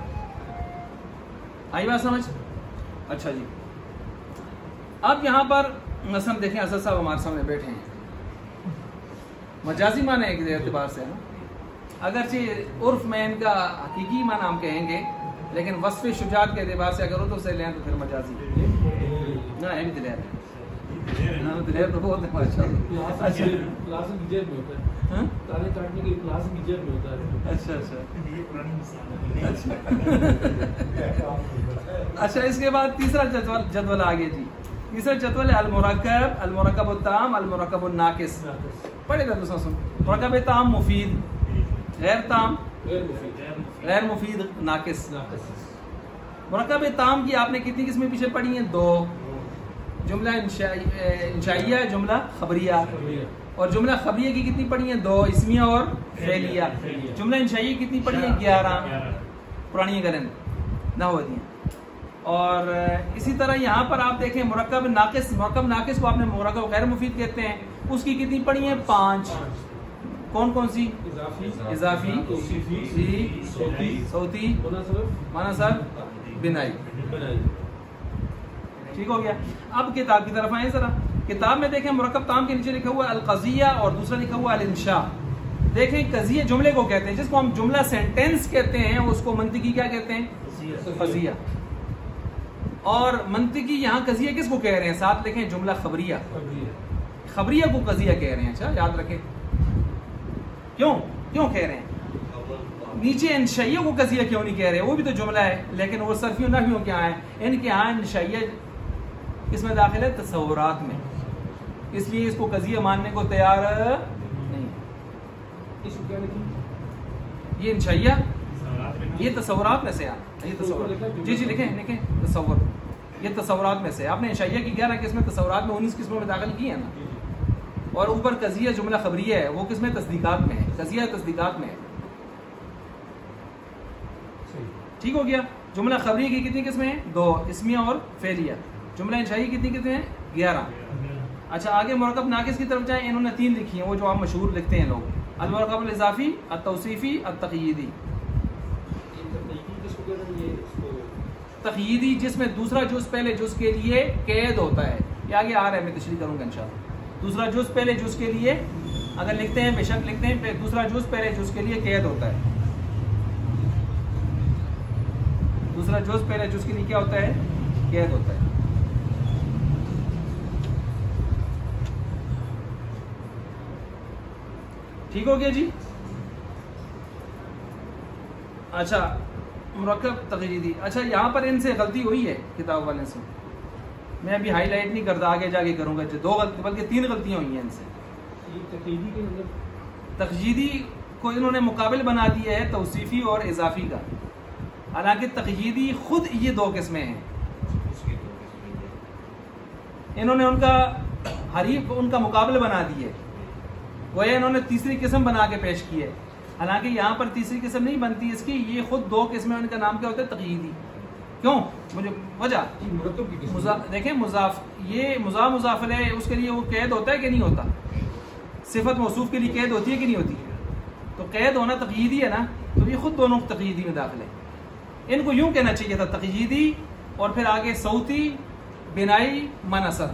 آئی بات سمجھ؟ اچھا جی اب یہاں پر مثلا دیکھیں اسد صاحب ہمارے سامنے بیٹھے ہیں، مجازی معنی ایک اعتبار سے ہے نا، اگرچہ عرف میں ان کا حقیقی معنی ہم کہیں گے لیکن وصف شجاعت کے اعتبار سے اگر اردو سے لیں تو پھر مجازی نہ ہے بھی دلیر ہے، دلیر تو بہت ہے ماشاء اللہ. اچھا اچھا اچھا اس کے بعد تیسرا جدول جدول آگے. جی تیسرا جدول ہے المرکب، المرکب التام، المرکب الناقص. پڑھے گا دوسرا سن. مرکب تام مفید، غیر تام غیر مفید، ناقص. مرکب تام کی آپ نے کتنی قسمیں پیچھے پڑھی ہیں؟ دو. جملہ انشائیہ، جملہ خبریہ. اور جملہ خبریہ کی کتنی پڑھی ہیں؟ دو، اسمیہ اور فعلیہ. جملہ انشائیہ کتنی پڑھی ہیں؟ گیارہ پرانی گلند نہ ہوتی ہیں. اور اسی طرح یہاں پر آپ دیکھیں مرکب ناقص، مرکب ناقص کو آپ نے مرکب غیر مفید کہتے ہیں، اس کی کتنی پڑھی ہیں؟ پانچ. کون کون سی؟ اضافی، صوتی، مناسب، بنائی. ٹھیک ہو گیا. اب کتاب کی طرف آئیں ذرا. کتاب میں دیکھیں مرکب تام کے نیچے لکھا ہوا ہے القضیہ اور دوسرا لکھا ہوا ہے الانشاء. دیکھیں قضیہ جملے کو کہتے ہیں، جس کو ہم جملہ سینٹینس کہتے ہیں اس کو منطقی کیا کہتے ہیں؟ قضیہ. اور منطقی یہاں قضیہ کس کو کہہ رہے ہیں؟ ساتھ لکھیں جملہ خبریہ. خبریہ کو قضیہ کہہ رہے ہیں. اچھا یاد رکھیں کیوں کیوں کہہ رہے ہیں. نیچے انشائیہ کو قضیہ کیوں نہیں کہہ رہے؟ وہ بھی تو جملہ ہے، لیکن وہ صرفیوں نحویوں کے یہاں ہے، ان کے یہاں انشائیہ اس میں داخل ہے تصورات میں، اس لیے اس کو قضیہ ماننے کو تیار نہیں. اس کو کیا لکھیں؟ یہ انشائیہ یہ تصورات میں سے ہے. یہ تصورات جی جی لکھیں لکھیں تصور، یہ تصورات میں سے. آپ نے انشائیہ کی گیارہ قسمیں تصورات میں انیس قسموں میں داخل کی ہیں نا. اور اوپر قضیہ جملہ خبریہ ہے، وہ قسمیں تصدیقات میں ہے. قضیہ تصدیقات میں ہے. ٹھیک ہو گیا. جملہ خبریہ کی کتنی قسمیں ہیں؟ دو، اسمیہ اور فعلیہ. جملہ انشائیہ کی کتنی قسمیں ہیں؟ گیارہ. اچھا آگے مرکب ناقص کی طرف جائیں. انہوں نے تین لکھی ہیں وہ جو آپ مشہور لکھتے ہیں لوگ. المرکب الاضافی، التوصیفی، التقییدی. تقییدی جس میں دوسرا جز پہلے جز کے لیے قید ہوتا ہے. یہ آگے آ رہا ہے، میں تشریح کروں گا انشاءاللہ. دوسرا جز پہلے جز کے لیے اگر لکھتے ہیں، بے شک لکھتے ہیں، دوسرا جز پہلے جز کے لیے قید ہوتا ہے. دوسرا جز پہلے جز کے لیے کیا ہوتا ہے؟ قید ہوتا ہے. ٹھیک ہو گیا جی. اچھا مرکب تقییدی. اچھا یہاں پر ان سے غلطی ہوئی ہے کتاب والے سے، میں ابھی ہائی لائٹ نہیں کرتا، آگے جا کے کروں گا. جو دو غلطی بلکہ تین غلطیاں ہوئی ہیں ان سے. تقییدی کے اندر تقییدی کو انہوں نے مقابل بنا دیا ہے توصیفی اور اضافی کا، حالانکہ تقییدی خود یہ دو قسمیں ہیں. انہوں نے ان کا حریف ان کا مقابل بنا دی ہے، گویا انہوں نے تیسری قسم بنا کے پیش کی ہے، حالانکہ یہاں پر تیسری قسم نہیں بنتی اس کی. یہ خود دو قسمیں، ان کا نام کیا ہوتا ہے؟ تقییدی. کیوں؟ مجھے وجہ مرکب کی مضا... دیکھیں مضاف، یہ مضاف مضاف علیہ اس کے لیے وہ قید ہوتا ہے کہ نہیں ہوتا؟ صفت موصوف کے لیے قید ہوتی ہے کہ نہیں ہوتی؟ تو قید ہونا تقییدی ہے نا، تو یہ خود دونوں تقییدی میں داخل ہے. ان کو یوں کہنا چاہیے تھا تقییدی، اور پھر آگے صوتی، بنائی، من صرف.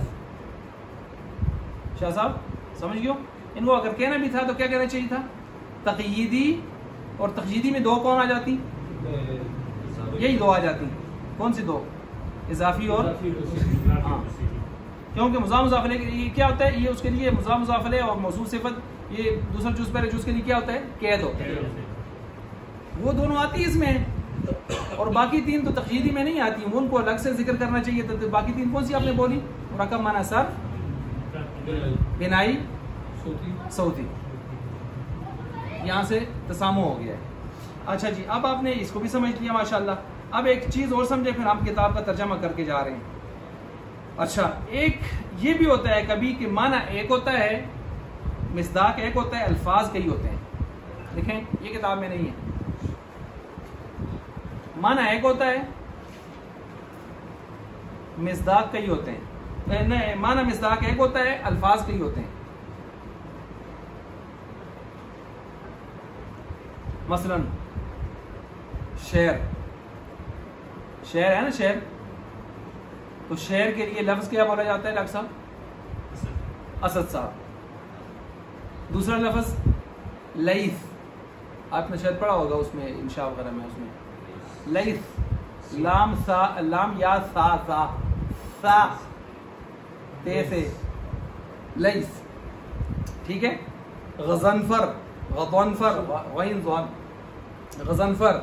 شاہ صاحب سمجھ گئے؟ ان کو اگر کہنا بھی تھا تو کیا کہنا چاہیے تھا؟ تقییدی. اور تقییدی میں دو کون آ جاتی؟ یہی دو آ جاتی. کون سی دو؟ اضافی اور ہاں، کیونکہ مضاف مضاف علیہ یہ کیا ہوتا ہے؟ یہ اس کے لیے مضاف مضاف علیہ اور موصوف صفت، یہ دوسرا جز پہلے جز کے لیے کیا ہوتا ہے؟ قید ہوتا ہے. وہ دونوں آتی اس میں، اور باقی تین تو تقییدی میں نہیں آتی، ان کو الگ سے ذکر کرنا چاہیے تھا. تو باقی تین کون سی آپ نے بولی؟ مرکب معنی صرف، بنائی، صوتی. یہاں سے تسامح ہو گیا ہے. اچھا جی اب آپ نے اس کو بھی سمجھ لیا ماشاءاللہ. اب ایک چیز اور سمجھے، پھر ہم کتاب کا ترجمہ کر کے جا رہے ہیں. اچھا ایک یہ بھی ہوتا ہے کبھی کہ معنی ایک ہوتا ہے، مصداق ایک ہوتا ہے، الفاظ کئی ہوتے ہیں. دیکھیں یہ کتاب میں نہیں ہے. معنی ایک ہوتا ہے، مصداق کئی ہوتے ہیں. نہیں، معنی مصداق ایک ہوتا ہے، الفاظ کئی ہوتے ہیں. مثلا شعر، شعر ہے نا شعر، تو شعر کے لیے لفظ کیا بولا جاتا ہے ڈاکٹر صاحب؟ اسد صاحب. دوسرا لفظ لیث، آپ نے شاید پڑھا ہوگا اس میں انشاء وغیرہ میں، اس میں لیث، لام سا، لام یا سا سا سا تے سے لیث. ٹھیک ہے. غضنفر، غضنفر، غین ضاد، غضنفر.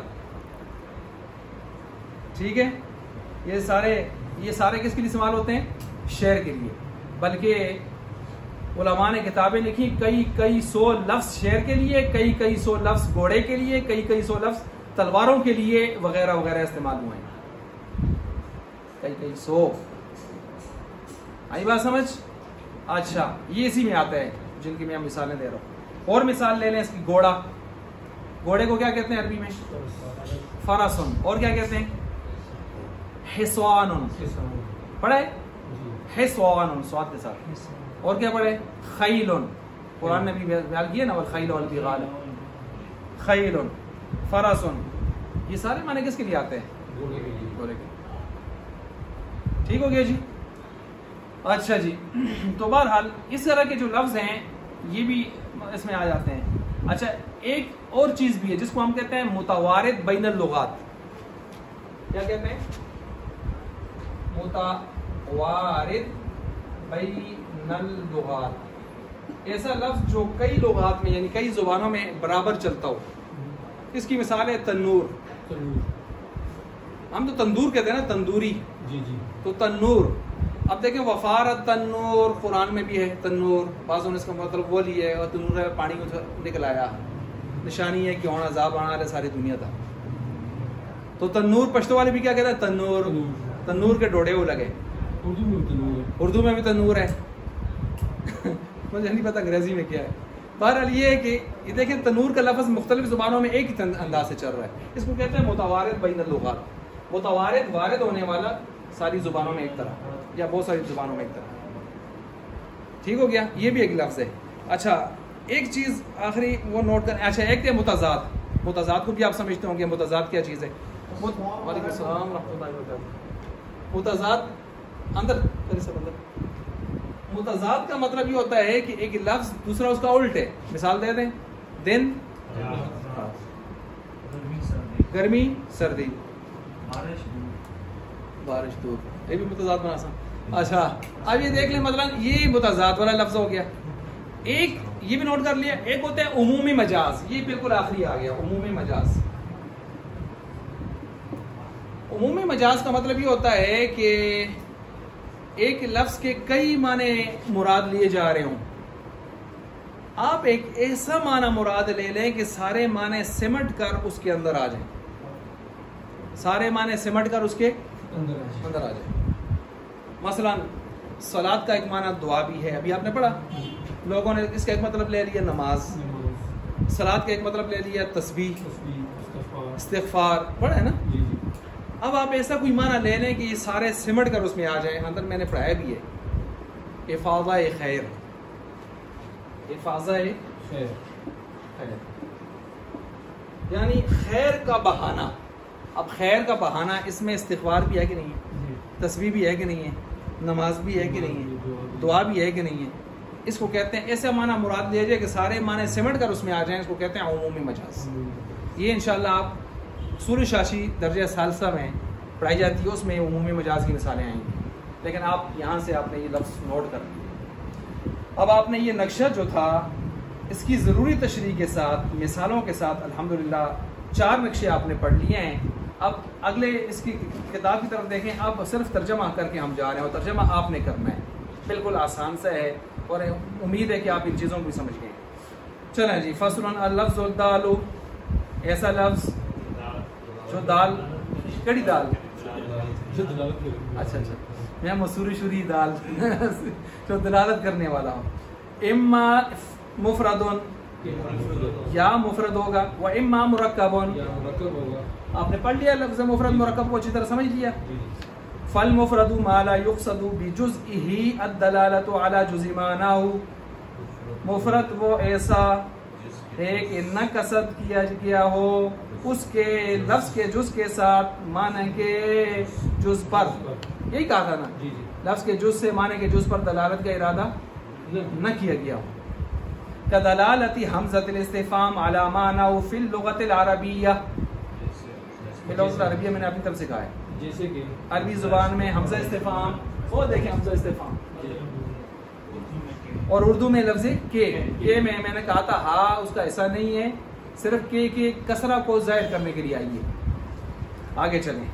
ٹھیک ہے. یہ سارے یہ سارے کس کے لیے استعمال ہوتے ہیں؟ شعر کے لیے. بلکہ علماء نے کتابیں لکھی، کئی کئی سو لفظ شعر کے لیے، کئی کئی سو لفظ گھوڑے کے لیے، کئی کئی سو لفظ تلواروں کے لیے وغیرہ وغیرہ استعمال ہوئے ہیں. کئی کئی سو. آئی بات سمجھ؟ اچھا یہ اسی میں آتا ہے جن کی میں مثالیں دے رہا ہوں. اور مثال لے لیں اس کی. گھوڑا، گھوڑے کو کیا کہتے ہیں عربی میں؟ فرسن. اور کیا کہتے ہیں؟ حصوان. پڑھے؟ حصوان سواد کے ساتھ. اور کیا پڑھے؟ خیل. قرآن نے بھی بیان کیا نا، والخیل والبغال. خیل، فرسن، یہ سارے معنی کس کے لیے آتے ہیں؟ گھوڑے کے. ٹھیک ہو گیا جی. اچھا جی تو بہرحال اس طرح کے جو لفظ ہیں یہ بھی اس میں آ جاتے ہیں. اچھا ایک اور چیز بھی ہے جس کو ہم کہتے ہیں متوارد بین اللغات. کیا کہتے ہیں؟ متوارد بین اللغات. ایسا لفظ جو کئی لغات میں یعنی کئی زبانوں میں برابر چلتا ہو. اس کی مثال ہے تنور. ہم تو تندور کہتے ہیں نا، تندوری. جی جی. تو تنور. اب دیکھیں وفارت تنور قرآن میں بھی ہے تنور. بعضوں نے اس کا مطلب وہ لیا ہے، اور تنور ہے پانی کو نکل آیا، نشانی ہے کہ اور عذاب آنا ہے ساری دنیا تھا. تو تنور پشتو والے بھی کیا کہتے ہیں؟ تنور. تنور کے ڈوڑے وہ لگے. اردو میں بھی تنور ہے. اردو میں بھی تنور ہے. مجھے نہیں پتا انگریزی میں کیا ہے. بہرحال یہ ہے کہ یہ دیکھیں تنور کا لفظ مختلف زبانوں میں ایک ہی انداز سے چل رہا ہے. اس کو کہتے ہیں متوارد بین اللغات. متوارد وارد ہونے والا ساری زبانوں میں ایک طرح، یا بہت ساری زبانوں میں ایک طرح. ٹھیک ہو گیا, یہ بھی ایک لفظ ہے. اچھا ایک چیز آخری وہ نوٹ کریں. اچھا ایک تو متضاد, متضاد کو بھی آپ سمجھتے ہوں گے متضاد کیا چیز ہے. وعلیکم السلام ورحمۃ اللہ وبرکاتہ. متضاد اندر اندر متضاد کا مطلب یہ ہوتا ہے کہ ایک لفظ دوسرا اس کا الٹ ہے. مثال دے دیں, دن گرمی سردی, بارش دودھ, یہ بھی متضاد بنا سا. اچھا اب یہ دیکھ لیں مثلا یہ متضاد والا لفظ ہو گیا. ایک یہ بھی نوٹ کر لیا, ایک ہوتا ہے عمومی مجاز, یہ بالکل آخری آ گیا عمومی مجاز. عمومی مجاز کا مطلب یہ ہوتا ہے کہ ایک لفظ کے کئی معنی مراد لیے جا رہے ہوں. آپ ایک ایسا معنی مراد لے لیں کہ سارے معنی سمٹ کر اس کے اندر آ جائیں, سارے معنی سمٹ کر اس کے اندر آ جائیں. مثلا صلاۃ کا ایک معنی دعا بھی ہے, ابھی آپ نے پڑھا. لوگوں نے اس کا ایک مطلب لے لیا نماز, صلاۃ کا ایک مطلب لے لیا تسبیح استغفار, پڑھا ہے نا. اب آپ ایسا کوئی معنی لے لیں کہ یہ سارے سمٹ کر اس میں آ جائیں. اندر میں نے پڑھایا بھی ہے افاضہ خیر, افاضہ خیر خیر یعنی خیر کا بہانہ. اب خیر کا بہانہ اس میں استغفار بھی ہے کہ نہیں ہے, تسبیح بھی ہے کہ نہیں ہے, نماز بھی ہے کہ نہیں ہے, دعا بھی ہے کہ نہیں ہے. اس کو کہتے ہیں ایسا معنی مراد لے جائے کہ سارے معنی سمٹ کر اس میں آ جائیں, اس کو کہتے ہیں عمومی مجاز. یہ انشاءاللہ آپ اصول شاشی درجہ ثالثہ میں پڑھائی جاتی ہے, اس میں عمومی مجاز کی مثالیں آئیں گی, لیکن آپ یہاں سے آپ نے یہ لفظ نوٹ کر لیا. اب آپ نے یہ نقشہ جو تھا اس کی ضروری تشریح کے ساتھ مثالوں کے ساتھ الحمدللہ چار نقشے آپ نے پڑھ لیے ہیں. اب اگلے اس کی کتاب کی طرف دیکھیں. اب صرف ترجمہ کر کے ہم جا رہے ہیں, اور ترجمہ آپ نے کرنا ہے, بالکل آسان سا ہے, اور امید ہے کہ آپ ان چیزوں کو بھی سمجھ گئے. چلیں جی. فصل اللفظ الدال, ایسا لفظ جو دال, کڑی دال, اچھا اچھا میں مسوری شوری دال جو دلالت کرنے والا ہوں. اما مفردن, یا مفرد ہوگا, و اما مرکبن, آپ نے پڑھ لیا لفظ مفرد مرکب کو اچھی طرح سمجھ لیا. فالمفرد ما لا يقصد بجزئه الدلالة على جزء معناه, مفرد وہ ایسا ہے کہ نہ قصد کیا گیا ہو اس کے لفظ کے جز کے ساتھ معنی کے جز پر. یہی کہا تھا نا, لفظ کے جز سے معنی کے جز پر دلالت کا ارادہ نہ کیا گیا ہو. كدلالة حمزة الاستفهام على معناه في اللغة العربية, في اللغة العربية میں نے اپنی طرف سے کہا ہے, جیسے کہ عربی زبان میں حمزہ استفہام, وہ دیکھیں حمزہ استفہام, اور اردو میں لفظ کے, کے میں میں نے کہا تھا ہاں اس کا ایسا نہیں ہے, صرف کے کے کسرہ کو ظاہر کرنے کے لیے آئیے. آگے چلیں.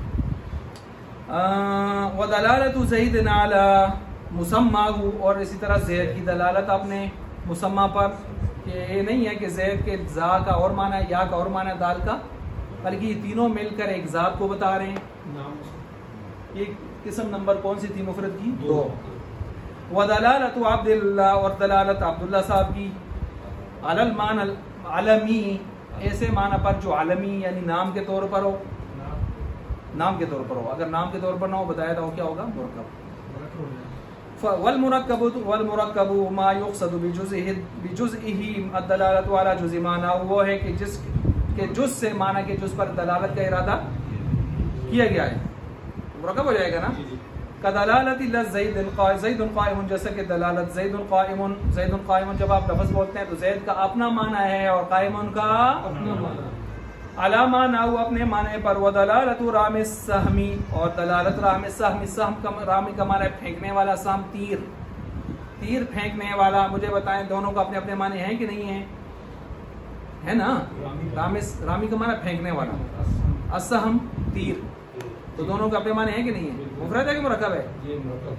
وَدَلَالَةُ زَيْدٍ عَلَى مُسَمَّاهُ, اور اسی طرح زید کی دلالت آپ نے مسمہ پر, کہ یہ نہیں ہے کہ زید کے زا کا اور معنی ہے, یا کا اور معنی ہے, دال کا, بلکہ یہ تینوں مل کر ایک ذات کو بتا رہے ہیں. یہ قسم نمبر کون سی تھی مفرد کی؟ دو. وَدَلَالَةُ عَبْدِ اللَّهِ, اور دلالت عبداللہ صاحب کی, عَلَى الْمَعنَى عالمی, ایسے معنی پر جو عالمی یعنی نام کے طور پر ہو, نام کے طور پر ہو. اگر نام کے طور پر نہ ہو بتایا تھا وہ کیا ہوگا؟ مرکب. والمرکب والمرکب ما یقصد بجزئه بجزئه الدلالة على جزء معناه, وہ ہے کہ جس کے جز سے معنی کے جز پر دلالت کا ارادہ کیا گیا ہے, مرکب ہو جائے گا نا. کدلالت زید زید قائم, جیسا کہ دلالت زید قائم, زید قائم جب آپ لفظ بولتے ہیں تو زید کا اپنا معنی ہے اور قائم کا اپنا معنی, علامہ ناو اپنے معنی پر. ودلالت رام السہمی, اور دلالت رام السہمی, سہم کا رامی کا معنی پھینکنے والا, سہم تیر, تیر پھینکنے والا. مجھے بتائیں دونوں کا اپنے اپنے معنی ہیں کہ نہیں ہیں؟ ہے نا. رامی رامی کا معنی پھینکنے والا, السہم تیر, تو دونوں کا اپنے معنی ہیں کہ نہیں ہیں؟ مفرد ہے کہ مرکب ہے؟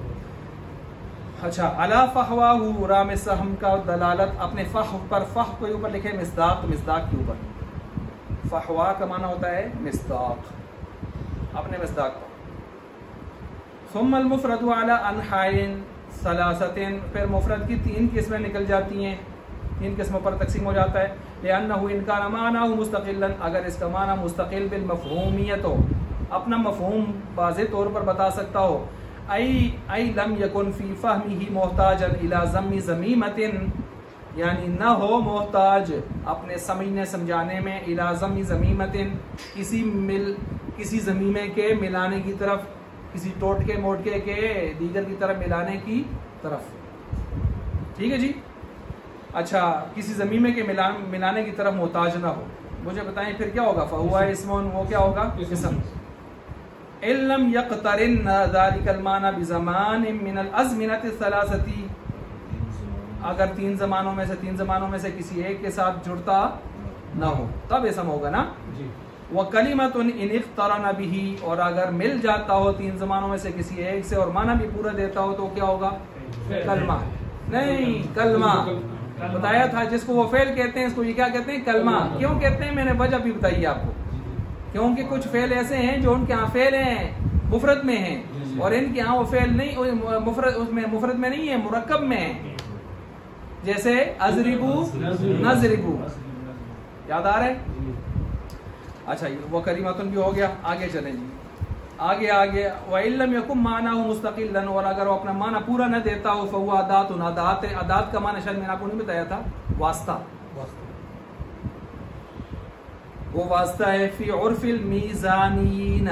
اچھا. علا فحواہ, رام السہم کا دلالت اپنے فحو پر, فحو کے اوپر لکھے مصداق, مصداق کے اوپر. فحوا کا معنی ہوتا ہے مصداق, اپنے مصداق پر. ثم المفرد على انحاء ثلاثه, پھر مفرد کی تین قسمیں نکل جاتی ہیں, تین قسموں پر تقسیم ہو جاتا ہے. لأنه ان كان معناه مستقلا, اگر اس کا معنی مستقل بالمفہومیت ہو, اپنا مفہوم واضح طور پر بتا سکتا ہو. ای ای لم یکن فی فہمہ محتاجا الی ذم ذمیمۃ، یعنی نہ ہو محتاج اپنے سمجھنے سمجھانے میں الی ذم ذمیمۃ، کسی مل کسی ذمیمے کے ملانے کی طرف، کسی ٹوٹکے موٹکے کے دیگر کی طرف ملانے کی طرف، ٹھیک ہے جی. اچھا کسی ذمیمے کے ملانے کی طرف محتاج نہ ہو. مجھے بتائیں پھر کیا ہوگا؟ فہوا اسم، وہ کیا ہوگا؟ اسم. ان لم یقترن ذلک المعنی بزمان من الازمنۃ الثلاثۃ، اگر تین زمانوں میں سے تین زمانوں میں سے کسی ایک کے ساتھ جڑتا نہ ہو تب اسم ہوگا نا. وَكَلِمَةٌ إِنِ اقْتَرَنَ بِهِ، اور اگر مل جاتا ہو تین زمانوں میں سے کسی ایک سے اور معنی بھی پورا دیتا ہو تو کیا ہوگا؟ کلمہ. نہیں کلمہ بتایا تھا، جس کو وہ فعل کہتے ہیں اس کو یہ کیا کہتے ہیں؟ کلمہ. کیوں کہتے ہیں میں نے وجہ بھی بتائی آپ کو، کیونکہ کچھ فعل ایسے ہیں جو ان کے ہاں فعل ہیں مفرد میں ہیں اور ان کے ہاں وہ فعل نہیں مفرد، اس میں مفرد میں نہیں ہے، مرکب میں ہے. جیسے اضربو نضربو، یاد آ رہا ہے؟ اچھا وہ کریمتن بھی ہو گیا. آگے چلیں جی، آگے آگے وَإِن لَّمْ يَكُن مَّعْنَاهُ مُسْتَقِلًّا، اور اگر وہ اپنا معنی پورا نہ دیتا ہو فَهُوَ أَدَاتٌ، ادات. ادات کا معنی شاید میں نے آپ کو نہیں بتایا تھا، واسطہ. وہ واسطہ ہے فی عرف المیزانیین،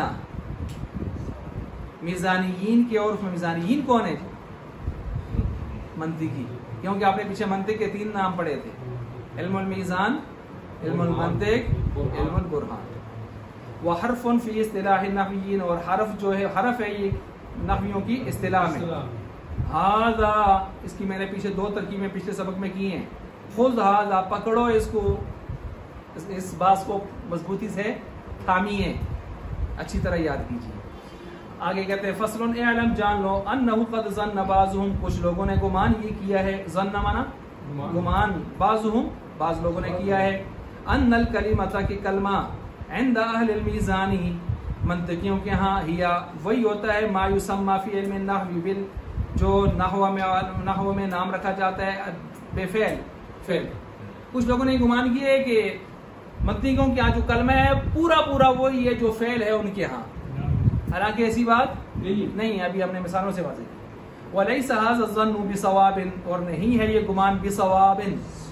میزانیین کے عرف میں. میزانیین کون ہے جی؟ منطقی، کیونکہ آپ نے پیچھے منطق کے تین نام پڑھے تھے، علم المیزان، علم المنطق، علم البرہان. وحرف فی اصطلاح النحویین، اور حرف جو ہے حرف ہے یہ نحویوں کی اصطلاح میں. ھذا، اس کی میں نے پیچھے دو ترکیبیں پچھلے سبق میں کی ہیں. خذ ھذا، پکڑو اس کو، اس باس کو مضبوطی سے تھامیے، اچھی طرح یاد کیجیے. آگے کہتے ہیں فصل اعلم، جان لو، انہ قد ظن بعضهم، کچھ لوگوں نے گمان یہ کیا ہے، ظن مانا گمان، بعضهم بعض لوگوں نے کیا ہے، ان الکلمۃ کی کلمہ، عند اہل المیزانی، منطقیوں کے ہاں، ہیا وہی ہوتا ہے، ما یسمى فی علم النحو بال، جو نحو میں نحو میں نام رکھا جاتا ہے بے فعل، فعل. کچھ لوگوں نے گمان کیا ہے کہ منطقیوں کے ہاں جو کلمہ ہے پورا پورا وہی ہے جو فعل ہے ان کے ہاں، حالانکہ ایسی بات نہیں ہے. ابھی ہم نے مثالوں سے واضح کی. وَلَيْسَ هَذَا الظَّنُّ بِصَوَابٍ، اور نہیں ہے یہ گمان بِصَوَابٍ،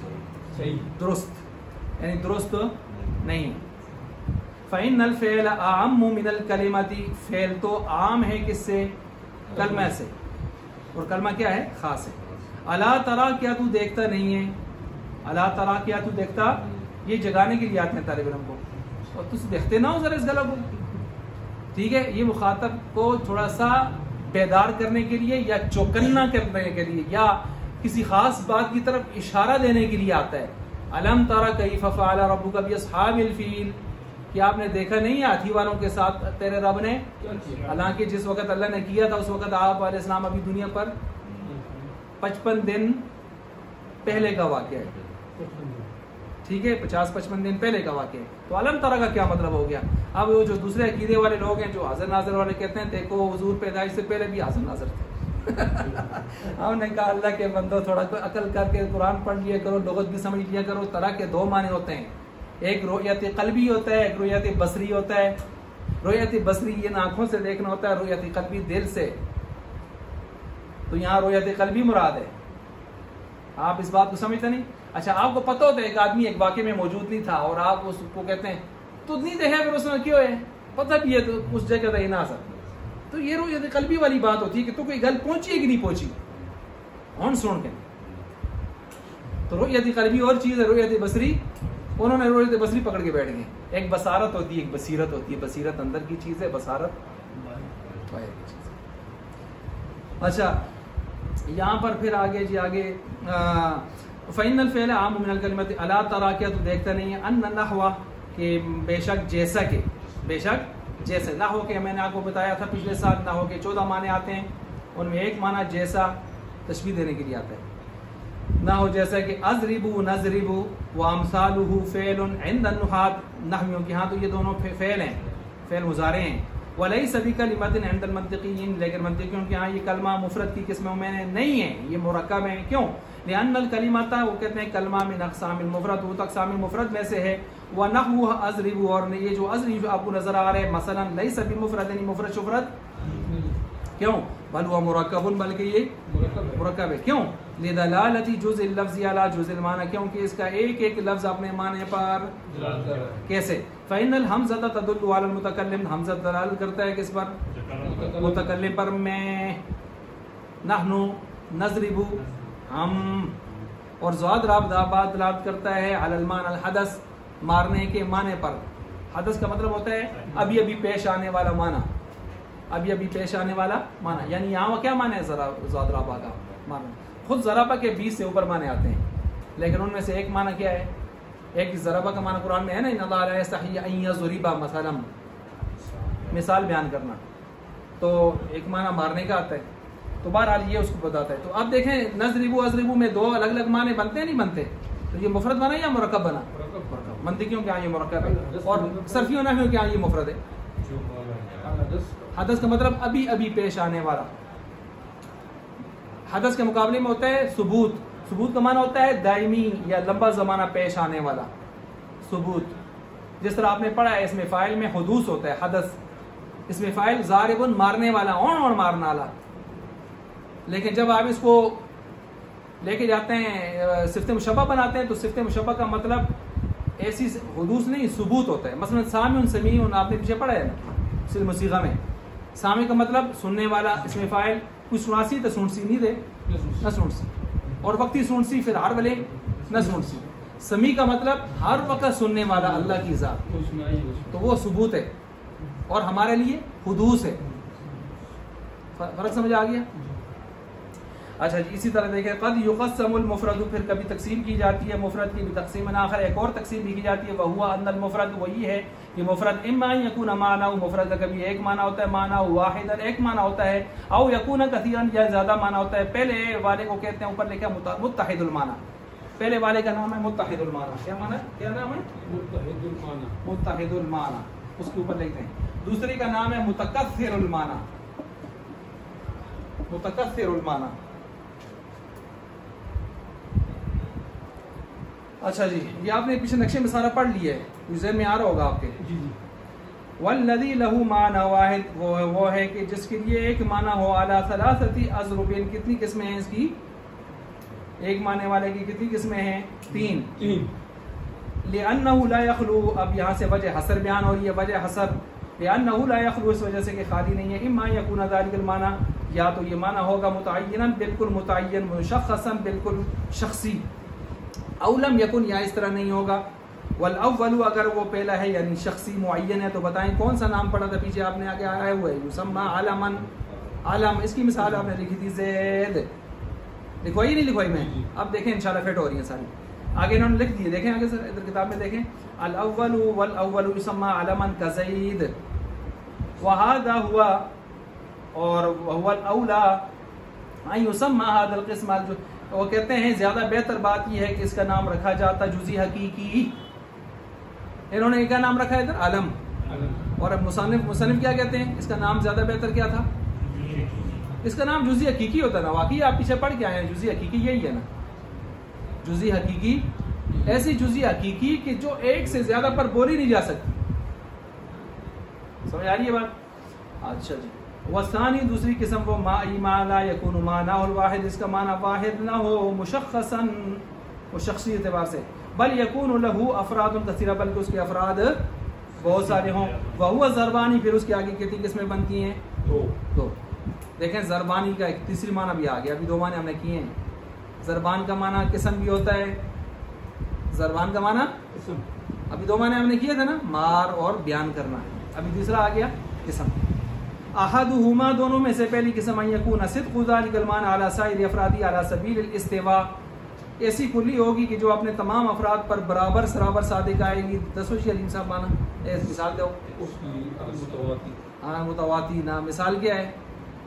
درست، یعنی درست نہیں. فَإِنَّ الْفِعْلَ أَعَمُّ مِنَ الْكَلِمَةِ، فعل تو عام ہے کس سے؟ کلمہ سے، اور کلمہ کیا ہے؟ خاص ہے. الا ترا، کیا تو دیکھتا نہیں ہے؟ الا ترا، کیا تو دیکھتا؟ یہ جگانے کے لیے آتے ہیں طالب علم کو، اور تم دیکھتے نہ ہو ذرا اس گلا کو، ٹھیک ہے؟ یہ مخاطب کو تھوڑا سا بیدار کرنے کے لیے یا چوکنا کرنے کے لیے یا کسی خاص بات کی طرف اشارہ دینے کے لیے آتا ہے. الم ترى کیف فعل ربک باصحاب الفیل، کیا آپ نے دیکھا نہیں ہاتھی والوں کے ساتھ تیرے رب نے؟ حالانکہ جس وقت اللہ نے کیا تھا اس وقت آپ علیہ السلام ابھی دنیا پر پچپن دن پہلے کا واقعہ ہے، ٹھیک ہے؟ پچاس پچپن دن پہلے کا واقعہ ہے. تو علم ترى کا کیا مطلب ہو گیا؟ اب وہ جو دوسرے عقیدے والے لوگ ہیں جو حاضر ناظر والے کہتے ہیں دیکھو حضور پیدائش سے پہلے بھی حاضر ناظر تھے. ہم نے کہا اللہ کے بندو تھوڑا عقل کر کے قرآن پڑھ لیا کرو، لغت بھی سمجھ لیا کرو. طرح کے دو معنی ہوتے ہیں، ایک رؤیت قلبی ہوتا ہے، ایک رؤیت بصری ہوتا ہے. رؤیت بصری یہ آنکھوں سے دیکھنا ہوتا ہے، رؤیت قلبی دل سے. تو یہاں رؤیت قلبی مراد ہے. آپ اس بات کو سمجھتے نہیں؟ اچھا آپ کو پتہ ہوتا ہے ایک آدمی ایک واقعے میں موجود نہیں تھا اور آپ اس کو کہتے ہیں تو نہیں دیکھا پھر اس میں کیوں ہے؟ پتہ بھی ہے تو اس جگہ رہی نہ سکتا. تو یہ رؤیت قلبی والی بات ہوتی ہے کہ تو کوئی گل پہنچی ہے کہ نہیں پہنچی ہون سن کے. تو رؤیت قلبی اور چیز ہے، رؤیت بصری انہوں نے رؤیت بصری پکڑ کے بیٹھ گئے. ایک بصارت ہوتی ہے، ایک بصیرت ہوتی ہے. بصیرت اندر کی چیز ہے، بصارت باہر کی چیز ہے. اچھا یہاں پر پھر آگے جی آگے فَإِنَّ الْفِعْلَ عَامٌ مِنَ الْكَلِمَةِ أَلَا تَرَىٰ، کیا تو دیکھتا نہیں ہے؟ أَنَّ النَّحْوَ، کہ بے شک جیسا کہ، بے شک جیسے. نحو کے میں نے آپ کو بتایا تھا پچھلے سال، نحو کے چودہ معنی آتے ہیں، ان میں ایک معنی جیسا تشبیہ دینے کے لیے آتا ہے. نحو جیسا کہ اضربو نضربو وامثالہ فعل عند النحاة، نحویوں کے ہاں تو یہ دونوں فعل ہیں، فعل مضارع ہیں. ولیس بکلمۃ عند المنطقیین، لیکن منطقیوں کے ہاں یہ کلمہ مفرد کی قسموں میں نہیں ہے، یہ مرکب ہیں. کیوں؟ لأن الکلمۃ، وہ کہتے ہیں کلمہ من اقسام المفرد، وہ اقسام المفرد میں سے ہے. ونحو اضرب، اور یہ جو اضرب آپ کو نظر آ رہا ہے مثلا لیس بمفرد، یعنی مفرد شفرد کیوں؟ بل ہوا مرکب، بلکہ یہ مرکب ہے. کیوں؟ لدلالتی جزء اللفظ علی جزء المعنی، کیونکہ اس کا ایک ایک لفظ اپنے معنی پر کیسے؟ فإن الحمزة تدل على المتکلم، حمزہ دلالت کرتا ہے کس پر؟ متکلم پر. میں نحن نضرب، ہم. اور زاد راب داباد دلالت کرتا ہے علی المعنى الحدث، مارنے کے معنی پر. حدث کا مطلب ہوتا ہے ابھی ابھی پیش آنے والا معنی، ابھی ابھی پیش آنے والا معنی. یعنی یہاں کیا معنی ہے زاد رابا کا معنی؟ خود ضربہ کے بیس سے اوپر معنی آتے ہیں، لیکن ان میں سے ایک معنی کیا ہے؟ ایک ضربہ کا معنی قرآن میں ہے نا، ان اللہ لا یستحیی ان یضرب مثلا، مثال بیان کرنا. تو ایک معنی مارنے کا آتا ہے. تو بہرحال یہ اس کو بتاتا ہے. تو اب دیکھیں نضرب اضرب میں دو الگ الگ معنی بنتے ہیں نہیں بنتے؟ تو یہ مفرد بنا یا مرکب بنا؟ منطقیوں کے یہاں یہ مرکب ہے، اور صرفیوں نحویوں کے یہاں یہ مفرد ہے. حدث کا مطلب ابھی ابھی پیش آنے والا. حدث کے مقابلے میں ہوتا ہے ثبوت. ثبوت کا معنی ہوتا ہے دائمی یا لمبا زمانہ پیش آنے والا ثبوت. جس طرح آپ نے پڑھا ہے اس میں فاعل میں حدوث ہوتا ہے حدث، اس میں فاعل ضارب مارنے والا، اون اون مارنے والا. لیکن جب آپ اس کو لے کے جاتے ہیں صفت مشبہ بناتے ہیں تو صفت مشبہ کا مطلب ایسی حدوث نہیں ثبوت ہوتا ہے. مثلا سامع سمیع آپ نے پیچھے پڑھا ہے نا موسیقہ میں. سامع کا مطلب سننے والا، اس میں فاعل کوئی سناسی تو سنسی نہیں دے نہ سنسی، اور وقتی سنسی پھر ہر بلے نہ سنسی. سمیع کا مطلب ہر وقت سننے والا اللہ کی ذات، تو وہ ثبوت ہے اور ہمارے لیے حدوث ہے. فرق سمجھ آ گیا؟ اچھا جی. اسی طرح دیکھیں قد یقسم المفرد، پھر کبھی تقسیم کی جاتی ہے مفرد کی بھی تقسیم آخر، ایک اور تقسیم بھی کی جاتی ہے وہو ان المفرد، وہی ہے کہ مفرد اما یکون معنی، مفرد کا کبھی ایک معنی ہوتا ہے، معنی واحد ایک معنی ہوتا ہے، او یکون کثیرا یا زیادہ معنی ہوتا ہے. پہلے والے کو کہتے ہیں، اوپر لکھا متحد المعنی، پہلے والے کا نام ہے متحد المعنی. کیا معنی کیا نام ہے؟ متحد المعنی. متحد المعنی اس کے اوپر لکھتے ہیں. دوسری کا نام ہے متکثر المعنی، متکثر المعنی. اچھا جی. یہ آپ نے پیچھے نقشے میں سارا پڑھ لیا ہے، ذہن میں آ رہا ہوگا آپ کے. جی جی. والذی لہ معنی واحد، وہ وہ ہے کہ جس کے لیے ایک معنی ہو. علی ثلاثۃ اضرب، کتنی قسمیں ہیں اس کی؟ ایک معنی والے کی کتنی قسمیں ہیں؟ تین. تین. لأنہ لا یخلو، اب یہاں سے وجہ حصر بیان ہو رہی ہے. وجہ حصر لأنہ لا یخلو، اس وجہ سے کہ خالی نہیں ہے. اما یکون ذلک المعنی، یا تو یہ معنی ہوگا متعینا بالکل متعین، مشخصا بالکل شخصی، او لم یکن، یا اس طرح نہیں ہوگا. والاول، اگر وہ پہلا ہے یعنی شخصی معین ہے تو بتائیں کون سا نام پڑھا تھا پیچھے آپ نے آگے آیا ہوا ہے یسمى علما. علم، اس کی مثال آپ نے لکھی تھی زید، لکھوائی نہیں لکھوائی میں؟ اب دیکھیں انشاءاللہ فٹ ہو رہی ہیں ساری. آگے انہوں نے لکھ دیے، دیکھیں آگے سر ادھر کتاب میں دیکھیں. الاول والاول یسمى علما كزید وهذا هو، اور وهو الاولى ان يسمى هذا القسم. وہ کہتے ہیں زیادہ بہتر بات یہ ہے کہ اس کا نام رکھا جاتا جزئی حقیقی. انہوں نے کیا نام رکھا ہے ادھر؟ علم. اور اب مصنف مصنف کیا کہتے ہیں اس کا نام زیادہ بہتر کیا تھا؟ اس کا نام جزئی حقیقی ہوتا نا. واقعی آپ پیچھے پڑھ کے آئے ہیں جزئی حقیقی یہی ہے نا. جزئی حقیقی ایسی جزئی حقیقی کہ جو ایک سے زیادہ پر بولی نہیں جا سکتی. سمجھ آ رہی ہے بات؟ اچھا جی. والثانی، دوسری قسم وہ ما ما لا یکون معنی الواحد، اس کا معنی واحد نہ ہو مشخصا، وہ شخصی اعتبار سے، بل یکون له افراد کثیرہ، بلکہ اس کے افراد بہت سارے ہوں. وہو ضربانی، پھر اس کے آگے کتنی قسمیں بنتی ہیں؟ دو. دو. دیکھیں ضربانی کا ایک تیسری معنی بھی آ گیا. ابھی دو معنی ہم نے کیے ہیں. ضربان کا معنی قسم بھی ہوتا ہے، ضربان کا معنی قسم. ابھی دو معنی ہم نے کیے تھے نا، مار اور بیان کرنا. ابھی تیسرا آ گیا قسم. احدہما، دونوں میں سے پہلی قسم ان یکون صدق ذلک المعنی علی سائر افرادی علی سبیل الاستواء، ایسی کلی ہوگی کہ جو اپنے تمام افراد پر برابر سرابر صادق آئے گی. دسو جی علیم صاحب معنی ایک مثال دو. متواتی. ہاں متواتی نا. مثال کیا ہے؟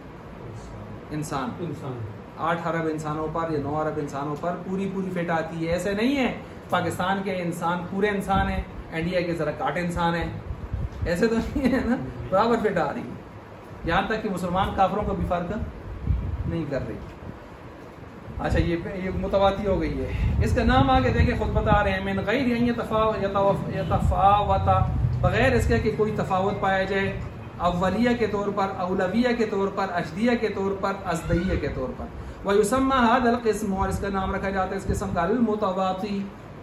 انسان. انسان. آٹھ ارب انسانوں پر یا نو ارب انسانوں پر پوری پوری فٹ آتی ہے. ایسے نہیں ہے پاکستان کے انسان پورے انسان ہیں، انڈیا کے ذرا کاٹ انسان ہیں، ایسے تو نہیں ہے نا، برابر فٹ آ رہی ہے. یہاں تک کہ مسلمان کافروں کو بھی فرق نہیں کر رہی. اچھا یہ یہ متواتی ہو گئی ہے. اس کا نام آگے دیکھیں خود بتا رہے ہیں من غیر ان یتفاوت، بغیر اس کے کہ کوئی تفاوت پایا جائے. اولیہ کے طور پر، اولویہ کے طور پر، اشدیہ کے طور پر، ازدیہ کے طور پر. وَيُسَمَّى هذا القسم، اور اس کا نام رکھا جاتا ہے اس قسم کا المتواطی،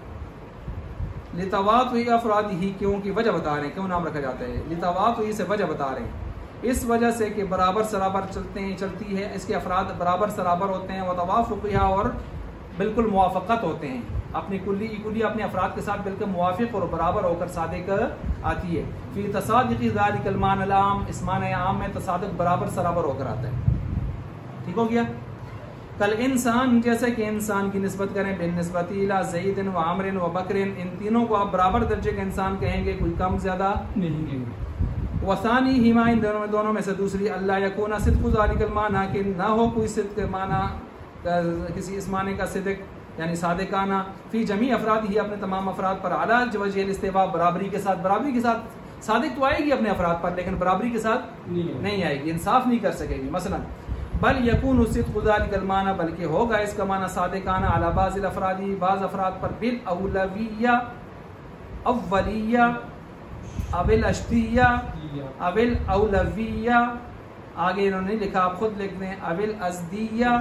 لتواطی افرادہ، کیوں کی وجہ بتا رہے ہیں کیوں نام رکھا جاتا ہے، لتواطی سے وجہ بتا رہے ہیں، اس وجہ سے کہ برابر سرابر چلتے ہیں چلتی ہے اس کے افراد برابر سرابر ہوتے ہیں، وتوافقها، اور بالکل موافقت ہوتے ہیں، اپنی کلی کلی اپنے افراد کے ساتھ بالکل موافق اور برابر ہو کر صادق آتی ہے. فی تصادق ذلک المعنى العام، اس معنی عام میں تصادق برابر سرابر ہو کر آتا ہے. ٹھیک ہو گیا. کل انسان، جیسے کہ انسان کی نسبت کریں بالنسبت الی زید و عمر و بکر، ان تینوں کو آپ برابر درجے کا انسان کہیں گے، کوئی کم زیادہ نہیں گے. وثانی ہما، ان دونوں میں دونوں میں سے دوسری، اللہ یکون صدق ذلک المعنی، کہ نہ ہو کوئی صدق معنی کسی اس معنی کا صدق یعنی صادقانہ، فی جمیع افراد ہی، اپنے تمام افراد پر، علی وجہ الاستواء، برابری کے ساتھ، برابری کے ساتھ صادق تو آئے گی اپنے افراد پر لیکن برابری کے ساتھ نہیں آئے گی، انصاف نہیں کر سکے گی. مثلا بل یکون صدق ذلک المعنی، بلکہ ہوگا اس کا معنی صادقانہ، علی بعض الافراد، بعض افراد پر، بالاولویہ، اولیہ، ابل اشتیہ، ابل اولویہ، آگے انہوں نے لکھا آپ خود لکھ دیں، ابل ازدیہ،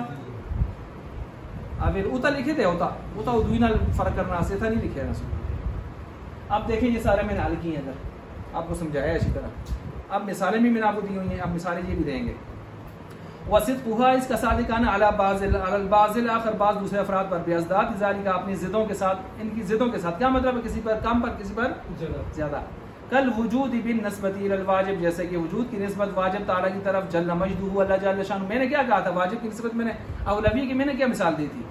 ابل اوتا لکھے تھے، اوتا اوتا ادوینا فرق کرنا سے تھا، نہیں لکھے نا. اب دیکھیں یہ سارے میں نے حل کی ہیں، ادھر آپ کو سمجھایا اچھی طرح. اب مثالیں بھی میں نے آپ کو دی ہوئی ہیں، اب مثالیں یہ بھی دیں گے. وصدقھا، اس کا صادقانہ، علی بعض البعض الاخر، بعض دوسرے افراد پر، بیازداد ذالک، اپنی ضدوں کے ساتھ، ان کی ضدوں کے ساتھ. کیا مطلب ہے؟ کسی پر کم پر کسی پر زیادہ. کل وجود بالنسبت الی الواجب، جیسے کہ وجود کی نسبت واجب تعالیٰ کی طرف، جل مجدہ، اللہ جل شانہ. میں نے کیا کہا تھا واجب کی نسبت؟ میں نے اولویہ کی میں نے کیا مثال دی تھی؟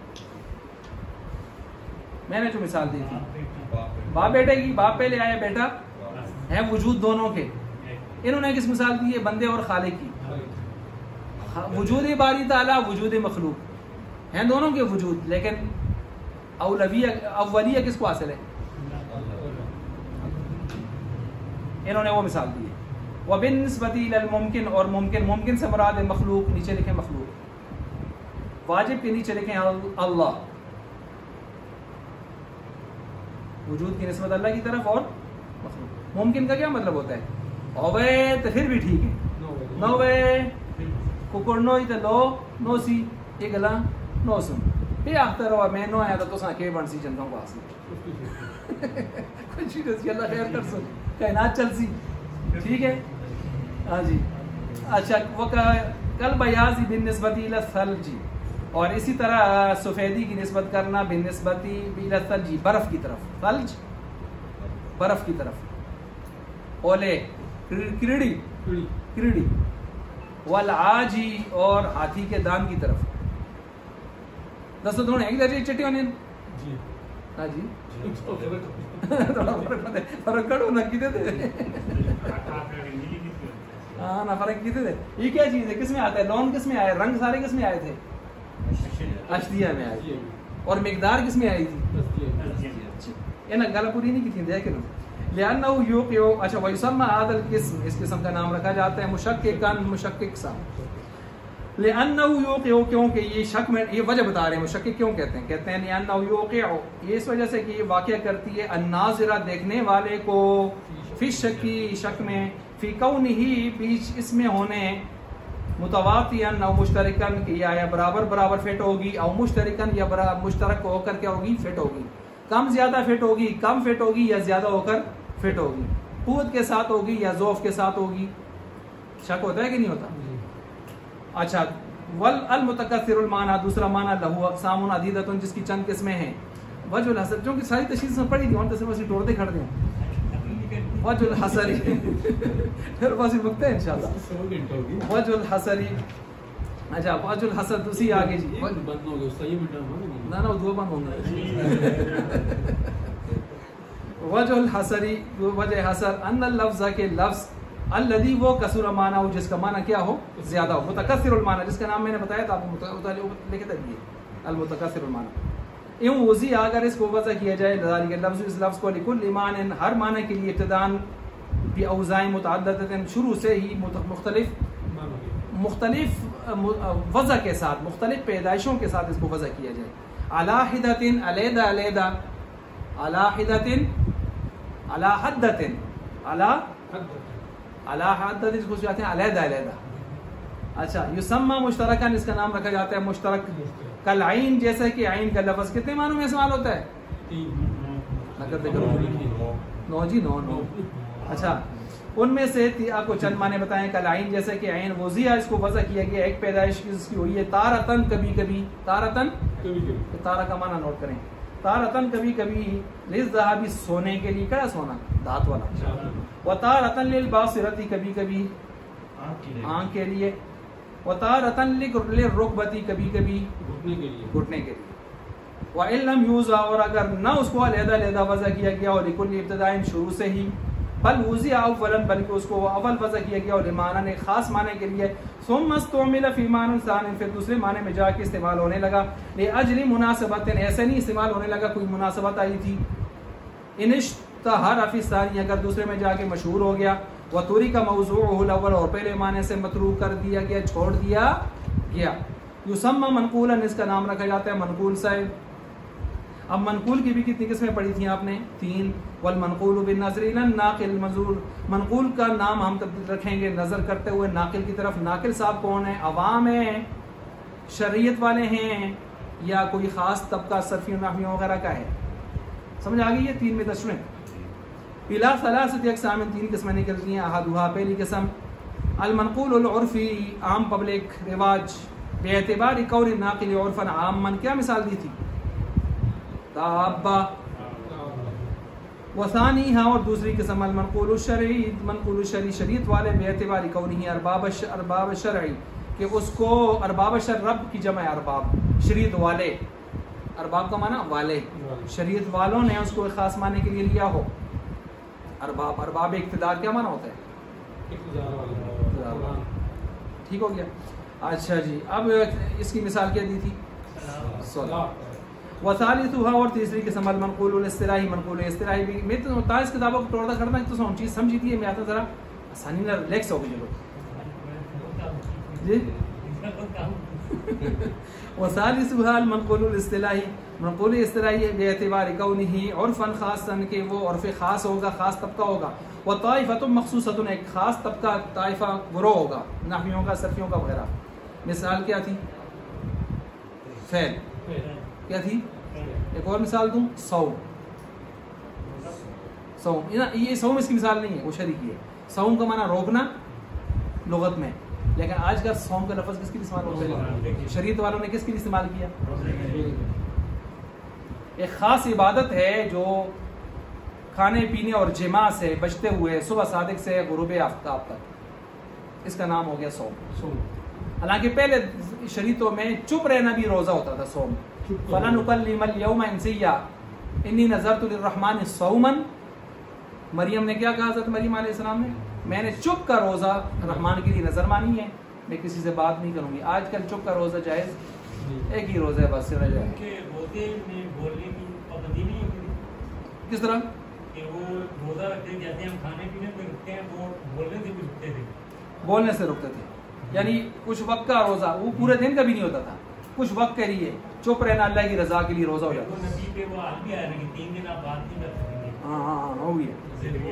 میں نے جو مثال دی تھی باپ بیٹے کی، باپ پہلے آیا بیٹا ہے، وجود دونوں کے. انہوں نے کس مثال دی ہے؟ بندے اور خالق کی. وجود باری تعالیٰ، وجود مخلوق ہیں دونوں کے وجود، لیکن اولویہ اولیہ کس کو حاصل ہے؟ انہوں نے وہ مثال دی ہے. وبالنسبت الی الممکن، اور ممکن، ممکن سے مراد ہے مخلوق، نیچے لکھیں مخلوق. واجب کے نیچے لکھیں اللہ. وجود کی نسبت اللہ کی طرف اور مخلوق. ممکن کا کیا مطلب ہوتا ہے؟ اوے تو پھر بھی ٹھیک ہے، نو وے کوکڑنوئی تے لو نو سی یہ گلا نو سن پہ آخر ہوا میں نو آیا تو ساں کے بن سی چندوں کو حاصل کچھ ہی رسی اللہ خیر کر سن کائنات چل سی. ٹھیک ہے ہاں جی. اچھا وہ کل بیاضی بالنسبت الی الثلج، اور اسی طرح سفیدی کی نسبت کرنا بالنسبت الی الثلج، برف کی طرف. ثلج برف کی طرف. اولے کریڑی کریڑی. والعاجی، اور ہاتھی کے دان کی طرف. دستو دونوں ایک درجے چٹی ہونے جی ہاں جی تھوڑا فرق کڑو نہ کیتے تھے ہاں نہ فرق کیتے تھے. یہ کیا چیز ہے؟ کس میں آتا ہے؟ لون کس میں آئے؟ رنگ سارے کس میں آئے تھے؟ اشدیہ میں آئے. اور مقدار کس میں آئی تھی؟ یہ نا گلا پوری نہیں کی تھی دیکھ لو. لأنه يوقع، اچھا ويسمى هذا القسم، اس قسم کا نام رکھا جاتا ہے مشککا، مشکک سا. لأنه يوقع، کیونکہ یہ شک میں، یہ وجہ بتا رہے ہیں مشکک کیوں کہتے ہیں. کہتے ہیں لأنه يوقع، یہ اس وجہ سے کہ یہ واقع کرتی ہے الناظرہ، دیکھنے والے کو، فی شکی، شک میں، فی کونہ، بیچ اس میں ہونے، متواطئا او مشترکا، کہ یہ آیا برابر برابر فٹ ہوگی، او مشترکا یا مشترک ہو کر کیا ہوگی؟ فٹ ہوگی. کم زیادہ فٹ ہوگی، کم فٹ ہوگی یا زیادہ ہو کر فٹ ہوگی، قوت کے ساتھ ہوگی یا ضعف کے ساتھ ہوگی. شک ہوتا ہے کہ نہیں ہوتا؟ اچھا والمتکثر المعنی، دوسرا معنی لہو اقسام عدیدۃ، جس کی چند قسمیں ہیں. وجہ الحسر، جو کہ ساری تشریح سے پڑھی تھی اور تصویر سے ٹوڑتے کھڑ دیں. وجہ الحسری پھر بس وقت ہے انشاءاللہ. وجہ الحسری، اچھا وجہ الحسر دوسری آگے جی بند ہو گیا اس کا یہ منٹ نہ نہ دو بند ہوں گے. وجہ الحسری، وجہ حسر، ان اللفظ کے لفظ، الذی وہ کثر معنی ہو، جس کا معنی کیا ہو؟ زیادہ ہو. متکثر المعنی، جس کا نام میں نے بتایا تھا آپ کو لکھے تھا یہ المتکثر المعنی. یوں وضی، اگر اس کو وضع کیا جائے ذالک لفظ، اس لفظ کو، لکل معنی، ہر معنی کے لیے، ابتداءً باوزاع متعددۃ، شروع سے ہی مختلف مختلف وضع کے ساتھ، مختلف پیدائشوں کے ساتھ اس کو وضع کیا جائے. علی حدۃ، علیحدہ علیحدہ، علی حدۃ، علی حدۃ، علی علی حدت اس کو کہتے ہیں علیحدہ علیحدہ. اچھا یسمى مشترکن اس کا نام رکھا جاتا ہے مشترک. کالعین جیسا کہ عین کا لفظ کتنے معنوں میں استعمال ہوتا ہے؟ نو جی نو نو. اچھا ان میں سے آپ کو چند معنی بتائیں. کالعین جیسے کہ عین وضیع اس کو وضع کیا گیا ایک پیدائش کی اس کی ہوئی ہے تارتن کبھی کبھی. تارتن تارا کا معنی نوٹ کریں. تارتن کبھی کبھی للذهب سونے کے لیے. کیا سونا؟ دھات والا. وتارتن للباصرتی کبھی کبھی آنکھ کے لیے. وتارتن للركبتی کبھی کبھی گھٹنے کے لیے. وَإِن لَمْ يُوضَعْ اور اگر نہ اس کو علیحدہ علیحدہ وضع کیا گیا اور لِكُلِّ ابتداءٍ شروع سے ہی بل وضع اولاً بلکہ اس کو اول وضع کیا گیا اور لمعنی خاص معنی کے لیے ثم استعمل فی معنی ثانی پھر دوسرے معنی میں جا کے استعمال ہونے لگا. لأجل مناسبت ایسے نہیں استعمال ہونے لگا کوئی مناسبت آئی تھی. ان اشتہر فی الثانی اگر دوسرے میں جا کے مشہور ہو گیا. وترک موضوعه الاول اور پہلے معنی سے متروک کر دیا گیا چھوڑ دیا گیا. یسمى منقولا اس کا نام رکھا جاتا ہے منقول سے. اب منقول کی بھی کتنی قسمیں پڑھی تھیں آپ نے؟ تین. والمنقول بالنظر الى الناقل منظور. منقول کا نام ہم رکھیں گے نظر کرتے ہوئے ناقل کی طرف. ناقل صاحب کون ہیں؟ عوام ہیں، شریعت والے ہیں، یا کوئی خاص طبقہ صرفیوں نحویوں وغیرہ کا ہے؟ سمجھ آ گئی؟ یہ تین میں تشریح. الى ثلاثه اقسام تین قسمیں نکلتی ہیں. احدها پہلی قسم المنقول العرفی عام پبلک رواج باعتبار قول الناقل عرفا عاما. کیا مثال دی تھی؟ دابہ. وثانی ہاں اور دوسری قسم المنقول الشرعی منقول الشرعی شریعت والے باعتبار قوله ارباب ارباب شرعی کہ اس کو ارباب شرع رب کی جمع ارباب شریعت والے. ارباب کا معنی والے. شریعت والوں نے اس کو ایک خاص معنی کے لیے لیا ہو. ارباب ارباب اقتدار کیا معنی ہوتا ہے؟ اقتدار. ٹھیک ہو گیا. اچھا جی اب اس کی مثال کیا دی تھی؟ صلاح. وثالثها اور تیسری قسم المنقول الاصطلاحی منقول اصطلاحی بھی. میں تو تاج کتابوں کو توڑتا کرتا ہوں تو سو چیز سمجھی تھی. میں آتا ذرا آسانی نہ ریلیکس ہو گئی جی. وثالثها المنقول الاصطلاحی منقول اصطلاحی باعتبار قوله عرفا خاصا کہ وہ عرف خاص ہوگا خاص طبقہ ہوگا. وطائفۃ مخصوصۃ ایک خاص طبقہ طائفہ گروہ ہوگا نحویوں کا صرفیوں کا وغیرہ. مثال کیا تھی؟ فعل. کیا تھی؟ ایک اور مثال دوں. صوم. صوم یہ صوم اس کی مثال نہیں ہے وہ شرعی کی ہے. صوم کا معنی روکنا لغت میں. لیکن آج کل صوم کا لفظ کس کے لیے استعمال ہوتا ہے؟ شریعت والوں نے کس کے لیے استعمال کیا؟ ایک خاص عبادت ہے جو کھانے پینے اور جماع سے بچتے ہوئے صبح صادق سے غروب آفتاب تک. اس کا نام ہو گیا صوم. حالانکہ پہلے شریعتوں میں چپ رہنا بھی روزہ ہوتا تھا. صوم. فَلَنُكَلِّمَ الْيَوْمَ إِنْسِيًّا إِنِّي نَذَرْتُ لِلرَّحْمَنِ صَوْمًا. مریم نے کیا کہا؟ حضرت مریم علیہ السلام نے میں نے چپ کا روزہ رحمان کے لیے نظر مانی ہے، میں کسی سے بات نہیں کروں گی. آج کل چپ کا روزہ جائز ایک ہی روزہ ہے بس. رہ جائے روزے میں بولنے کی پابندی نہیں ہوتی. کس طرح؟ کہ وہ روزہ رکھتے ہیں جیسے ہم کھانے پینے پہ رکھتے ہیں وہ بولنے سے بھی رکتے تھے. بولنے سے رکتے تھے یعنی کچھ وقت کا روزہ وہ پورے دن کا بھی نہیں ہوتا تھا. کچھ وقت کے لیے چپ رہنا اللہ کی رضا کے لیے روزہ ہو جاتا. نبی پہ وہ حال بھی آیا کہ تین دن آپ بات نہیں کر سکیں گے. ہاں ہاں ہاں ہو گیا.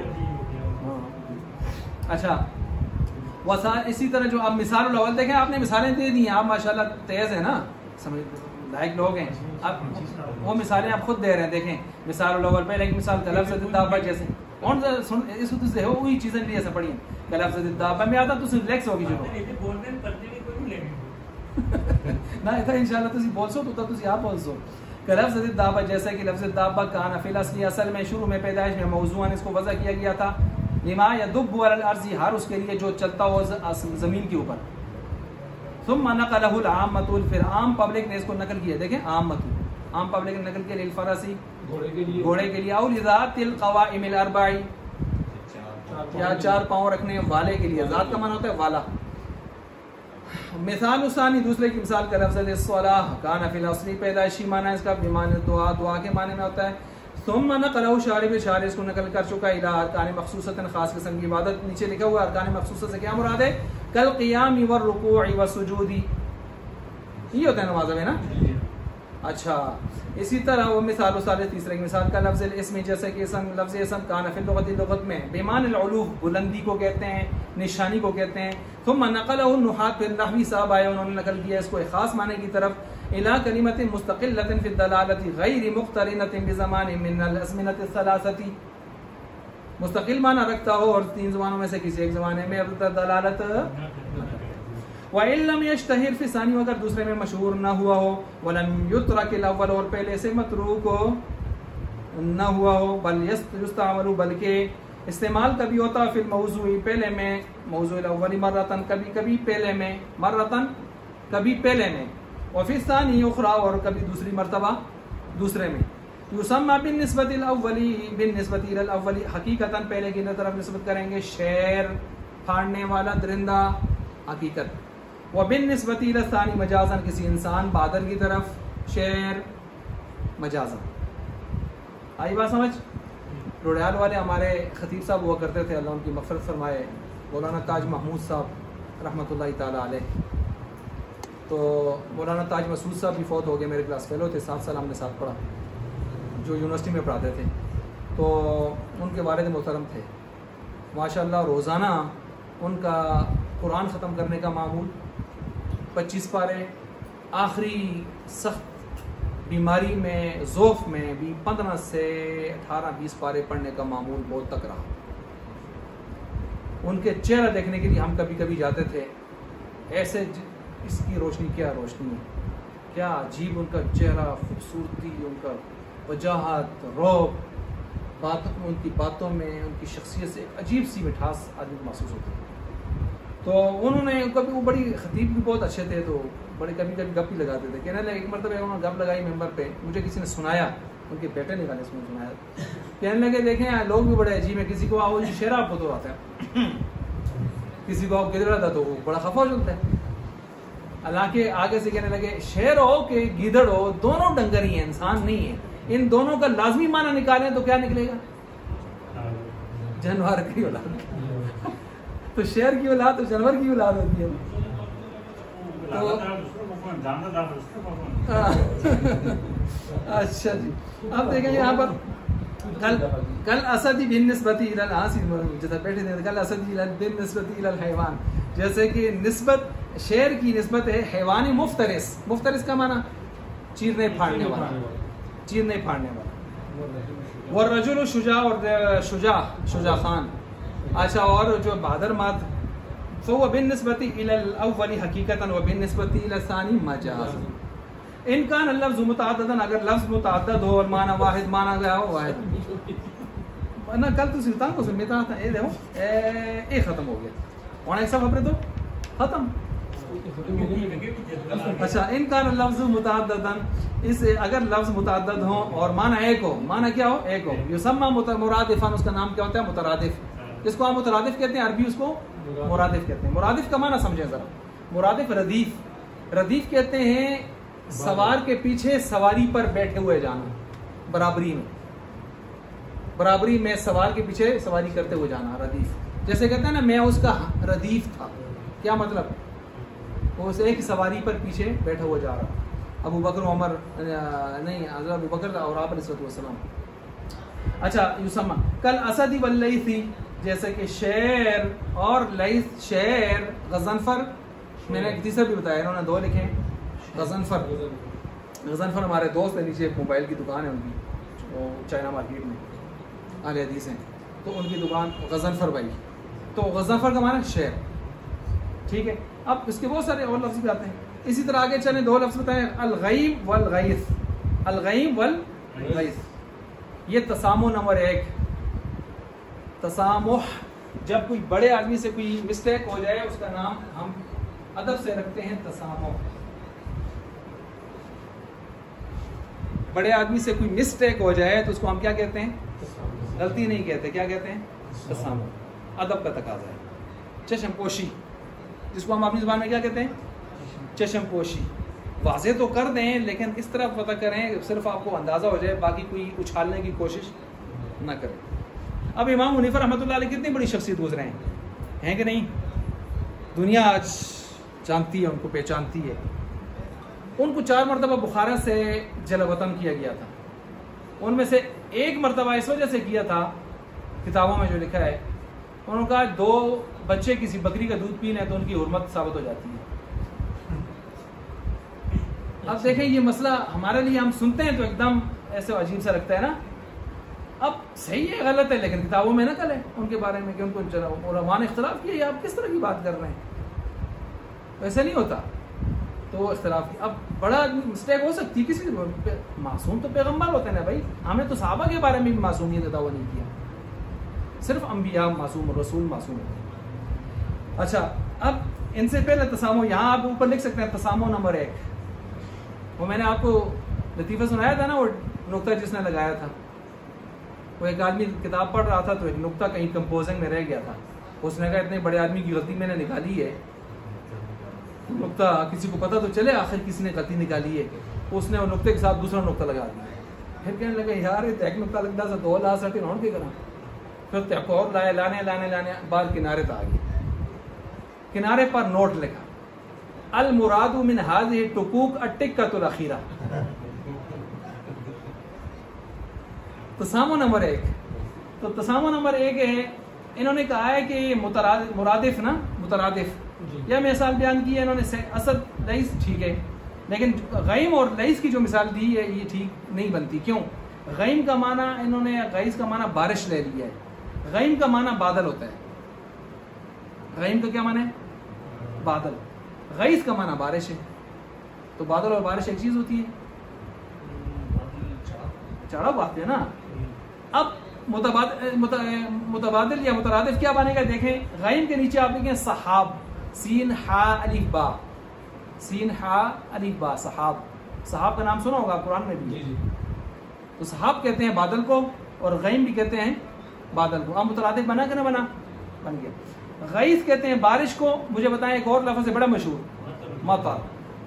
اچھا وسا اسی طرح جو آپ مثال الاول دیکھیں آپ نے مثالیں دے دی ہیں. آپ ماشاءاللہ تیز ہیں نا سمجھ لائق لوگ ہیں. اب وہ مثالیں آپ خود دے رہے ہیں. دیکھیں مثال الاول پہلے ایک مثال طلب سے دابہ جیسے کون سا سن اس وقت سے وہی چیزیں لیے سے پڑھی ہیں. طلب سے دابہ میں آتا تو ریلیکس ہوگی جو بولنے پڑھنے میں کوئی نہیں لگے نہ ایسا انشاءاللہ تسی بول سو تو تسی آپ بول سو کہ لفظ دابہ جیسا کہ لفظ دابہ کان فی الاصل اصل میں شروع میں پیدائش میں موضوعاً اس کو وضع کیا گیا تھا لما یدب علی الارض ہر اس کے لیے جو چلتا ہو زمین کے اوپر. ثم نقلہ العامۃ پھر عام پبلک نے اس کو نقل کیا. دیکھیں عامۃ عام پبلک نے نقل کیا للفرسی گھوڑے کے لیے گھوڑے کے لیے اور ذات القوائم الاربع یا چار پاؤں رکھنے والے کے لیے. ذات کا معنی ہوتا ہے والا. مثال الثانی دوسرے کی مثال کا لفظ الصلاۃ کان فی الاصل پیدائشی معنی اس کا بمعنی دعا دعا کے معنی میں ہوتا ہے. ثم نقلہ شارب شارع اس کو نقل کر چکا الى ارکان مخصوصۃ خاص قسم کی عبادت. نیچے لکھا ہوا ارکان مخصوصہ سے کیا مراد ہے؟ کل قیام والرکوع والسجود یہ ہوتا ہے نماز میں نا. اچھا اسی طرح وہ مثال و ثالث تیسرے کی مثال کا لفظ الاسم جیسے کہ اسم لفظ اسم کان فی اللغت لغت میں بیمان العلو بلندی کو کہتے ہیں نشانی کو کہتے ہیں ثم نقلہ النحات پھر نحوی صاحب آئے انہوں نے نقل کیا اس کو ایک خاص معنی کی طرف الی کلمۃ مستقلۃ فی الدلالۃ غیر مقترنۃ بزمان من الازمنۃ الثلاثۃ مستقل معنی رکھتا ہو اور تین زبانوں میں سے کسی ایک زمانے میں دلالت وَإِن لَمْ يَشْتَهِرْ فِي ثَانِي اگر دوسرے میں مشہور نہ ہوا ہو وَلَمْ يُتْرَكِ الْأَوَّلُ اور پہلے سے متروک ہو نہ ہوا ہو بل يستعمل بلکہ استعمال کبھی ہوتا فی الموضوع پہلے میں موضوع الاول مرتن کبھی کبھی پہلے میں مرتن کبھی پہلے میں وفی الثانی اخرى اور کبھی دوسری مرتبہ دوسرے میں یسمى بالنسبۃ الاولی بالنسبۃ الى الاول حقیقتا پہلے کی طرف نسبت کریں گے شعر پھاڑنے والا درندہ حقیقت وبالنسبۃ الى الثانی مجازا کسی انسان بادر کی طرف شعر مجازا آئی بات سمجھ روڈیال والے ہمارے خطیب صاحب ہوا کرتے تھے اللہ ان کی مغفرت فرمائے مولانا تاج محمود صاحب رحمۃ اللہ تعالی علیہ تو مولانا تاج مسعود صاحب بھی فوت ہو گئے میرے کلاس فیلو تھے سات سال ہم نے ساتھ پڑھا جو یونیورسٹی میں پڑھاتے تھے تو ان کے والد محترم تھے ماشاء اللہ روزانہ ان کا قرآن ختم کرنے کا معمول پچیس پارے آخری سخت بیماری میں ذوف میں بھی پندرہ سے اٹھارہ بیس پارے پڑھنے کا معمول بہت تک رہا ان کے چہرہ دیکھنے کے لیے ہم کبھی کبھی جاتے تھے ایسے اس کی روشنی کیا روشنی کیا عجیب ان کا چہرہ خوبصورتی ان کا وجاہت روب باتوں ان کی باتوں میں ان کی شخصیت سے ایک عجیب سی مٹھاس آدمی محسوس ہوتی ہے تو انہوں نے کبھی وہ بڑی خطیب بھی بہت اچھے تھے تو بڑے کبھی کبھی گپ ہی لگاتے تھے کہنے لگے ایک مرتبہ انہوں نے گپ لگائی ممبر پہ مجھے کسی نے سنایا ان کے بیٹے نے گانے اس میں سنایا کہنے لگے دیکھیں لوگ بھی بڑے عجیب ہیں کسی کو آؤ جی شعر آپ کو تو آتا ہے کسی کو آؤ گدڑ آتا تو وہ بڑا خفا ہو جاتا ہے حالانکہ آگے سے کہنے لگے شعر ہو کہ گیدڑ ہو دونوں ڈنگر ہی ہیں انسان نہیں ہے ان دونوں کا لازمی معنی نکالیں تو کیا نکلے گا جانور کی اولاد تو شعر کی اولاد تو جانور کی اولاد ہوتی ہے اچھا جی اب دیکھیں یہاں پر کل کل اسدی بالنسبت الى الحاسد جیسا بیٹھے تھے کل اسدی بالنسبت الى الحیوان جیسے کہ نسبت شعر کی نسبت ہے حیوان مفترس مفترس کا معنی چیرنے پھاڑنے والا چیرنے پھاڑنے والا والرجل شجاع اور شجاع شجاع خان اچھا اور جو بہادر مات فهو بالنسبت الى الاول حقیقتا وبالنسبت الى الثاني مجازا ان کان اللفظ متعددا اگر لفظ متعدد ہو اور معنی واحد معنی گیا ہو واحد انا کل تو سلطان کو سمجھتا تھا اے دیکھو اے ختم ہو گیا اور ایسا خبر تو ختم اچھا ان کان اللفظ متعددا اس اگر لفظ متعدد ہو اور معنی ایک ہو معنی کیا ہو ایک ہو یسمى مرادفا اس کا نام کیا ہوتا ہے مترادف اس کو ہم مترادف کہتے ہیں عربی اس کو مرادف کہتے ہیں مرادف کا معنی سمجھیں ذرا مرادف ردیف ردیف کہتے ہیں سوار کے پیچھے سواری پر بیٹھے ہوئے جانا برابری میں برابری میں سوار کے پیچھے سواری کرتے ہوئے جانا ردیف جیسے کہتے ہیں نا میں اس کا ردیف تھا کیا مطلب وہ ایک سواری پر پیچھے بیٹھا ہوا جا رہا ابو بکر عمر نہیں حضرت ابو بکر اور آپ علیہ السلام اچھا یسمع کل اسدی واللیثی جیسے کہ شعر اور لیث شعر غضنفر میں نے تیسرا بھی بتایا انہوں نے دو لکھے ہیں غضنفر غضنفر ہمارے دوست ہیں نیچے ایک موبائل کی دکان ہے ان کی وہ چائنا مارکیٹ میں اہل حدیث ہیں تو ان کی دکان غضنفر بھائی تو غضنفر کا معنی شعر ٹھیک ہے اب اس کے بہت سارے اور لفظ بھی آتے ہیں اسی طرح آگے چلیں دو لفظ بتائیں الغیم والغیث الغیم والغیث یہ تسامح نمبر ایک تسامح جب کوئی بڑے آدمی سے کوئی مسٹیک ہو جائے اس کا نام ہم ادب سے رکھتے ہیں تسامح بڑے آدمی سے کوئی مسٹیک ہو جائے تو اس کو ہم کیا کہتے ہیں غلطی نہیں کہتے کیا کہتے ہیں تسامح ادب کا تقاضا ہے چشم پوشی جس کو ہم اپنی زبان میں کیا کہتے ہیں چشم پوشی واضح تو کر دیں لیکن اس طرح پتہ کریں صرف آپ کو اندازہ ہو جائے باقی کوئی اچھالنے کی کوشش نہ کریں اب امام حنیفہ رحمۃ اللہ علیہ کتنی بڑی شخصیت گزرے ہیں ہیں کہ نہیں دنیا آج جانتی ہے ان کو پہچانتی ہے ان کو چار مرتبہ بخارا سے جلا وطن کیا گیا تھا. ان میں سے ایک مرتبہ اس وجہ سے کیا تھا, کتابوں میں جو لکھا ہے, انہوں نے کہا دو بچے کسی بکری کا دودھ پی لیں تو ان کی حرمت ثابت ہو جاتی ہے. اب دیکھیں یہ مسئلہ ہمارے لیے ہم سنتے ہیں تو ایک دم ایسے عجیب سا لگتا ہے نا. اب صحیح ہے غلط ہے, لیکن کتابوں میں نقل ہے ان کے بارے میں کہ ان کو علماء نے اختلاف کیا. یہ آپ کس طرح کی بات کر رہے ہیں؟ ویسے نہیں ہوتا. تو وہ اختلاف کی اب بڑا مسٹیک ہو سکتی ہے کسی, معصوم تو پیغمبر ہوتے ہیں نا بھائی. ہم نے تو صحابہ کے بارے میں بھی معصومیت کا دعویٰ نہیں کیا, صرف انبیاء معصوم, رسول معصوم ہوتے ہیں. اچھا اب ان سے پہلے تسامو, یہاں آپ اوپر لکھ سکتے ہیں تسامو نمبر ایک. وہ میں نے آپ کو لطیفہ سنایا تھا نا, وہ نقطہ جس نے لگایا تھا. وہ ایک آدمی کتاب پڑھ رہا تھا تو ایک نقطہ کہیں کمپوزنگ میں رہ گیا تھا. اس نے کہا اتنے بڑے آدمی کی غلطی میں نے نکالی ہے, نقطہ کسی کو پتہ تو چلے آخر کسی نے غلطی نکالی ہے. اس نے وہ نقطے کے ساتھ دوسرا نقطہ لگا دیا. پھر کہنے لگا یار یہ ایک نقطہ لگتا سا دو لا سٹی نوٹ کے کرا. پھر تیک اور لائے لانے لانے لانے بعد کنارے تھا آگے. کنارے پر نوٹ لکھا المراد من هذه الحقوق الٹکۃ الاخیرہ. تسامو نمبر ایک. تو تسامو نمبر ایک ہے, انہوں نے کہا ہے کہ مرادف نا, مترادف یا مثال بیان کی ہے انہوں نے. اسد لئیس ٹھیک ہے, لیکن غیم اور لئیس کی جو مثال دی ہے یہ ٹھیک نہیں بنتی. کیوں؟ غیم کا معنی انہوں نے غیث کا معنی بارش لے لیا ہے. غیم کا معنی بادل ہوتا ہے. غیم کا کیا معنی ہے؟ بادل. غیث کا معنی بارش ہے. تو بادل اور بارش ایک چیز ہوتی ہے, چڑھا بات ہے نا. اب متبادل متبادل یا مترادف کیا بنے گا؟ دیکھیں غیم کے نیچے آپ دیکھیں صحاب, سین ہا الف با, سین ہا الف با, صحاب. صحاب کا نام سنا ہوگا قرآن میں بھی. تو صحاب کہتے ہیں بادل کو, اور غیم بھی کہتے ہیں بادل کو. اب مترادف بنا کہ نہ بنا؟ بن گیا. غیث کہتے ہیں بارش کو. مجھے بتائیں ایک اور لفظ ہے بڑا مشہور, مطر.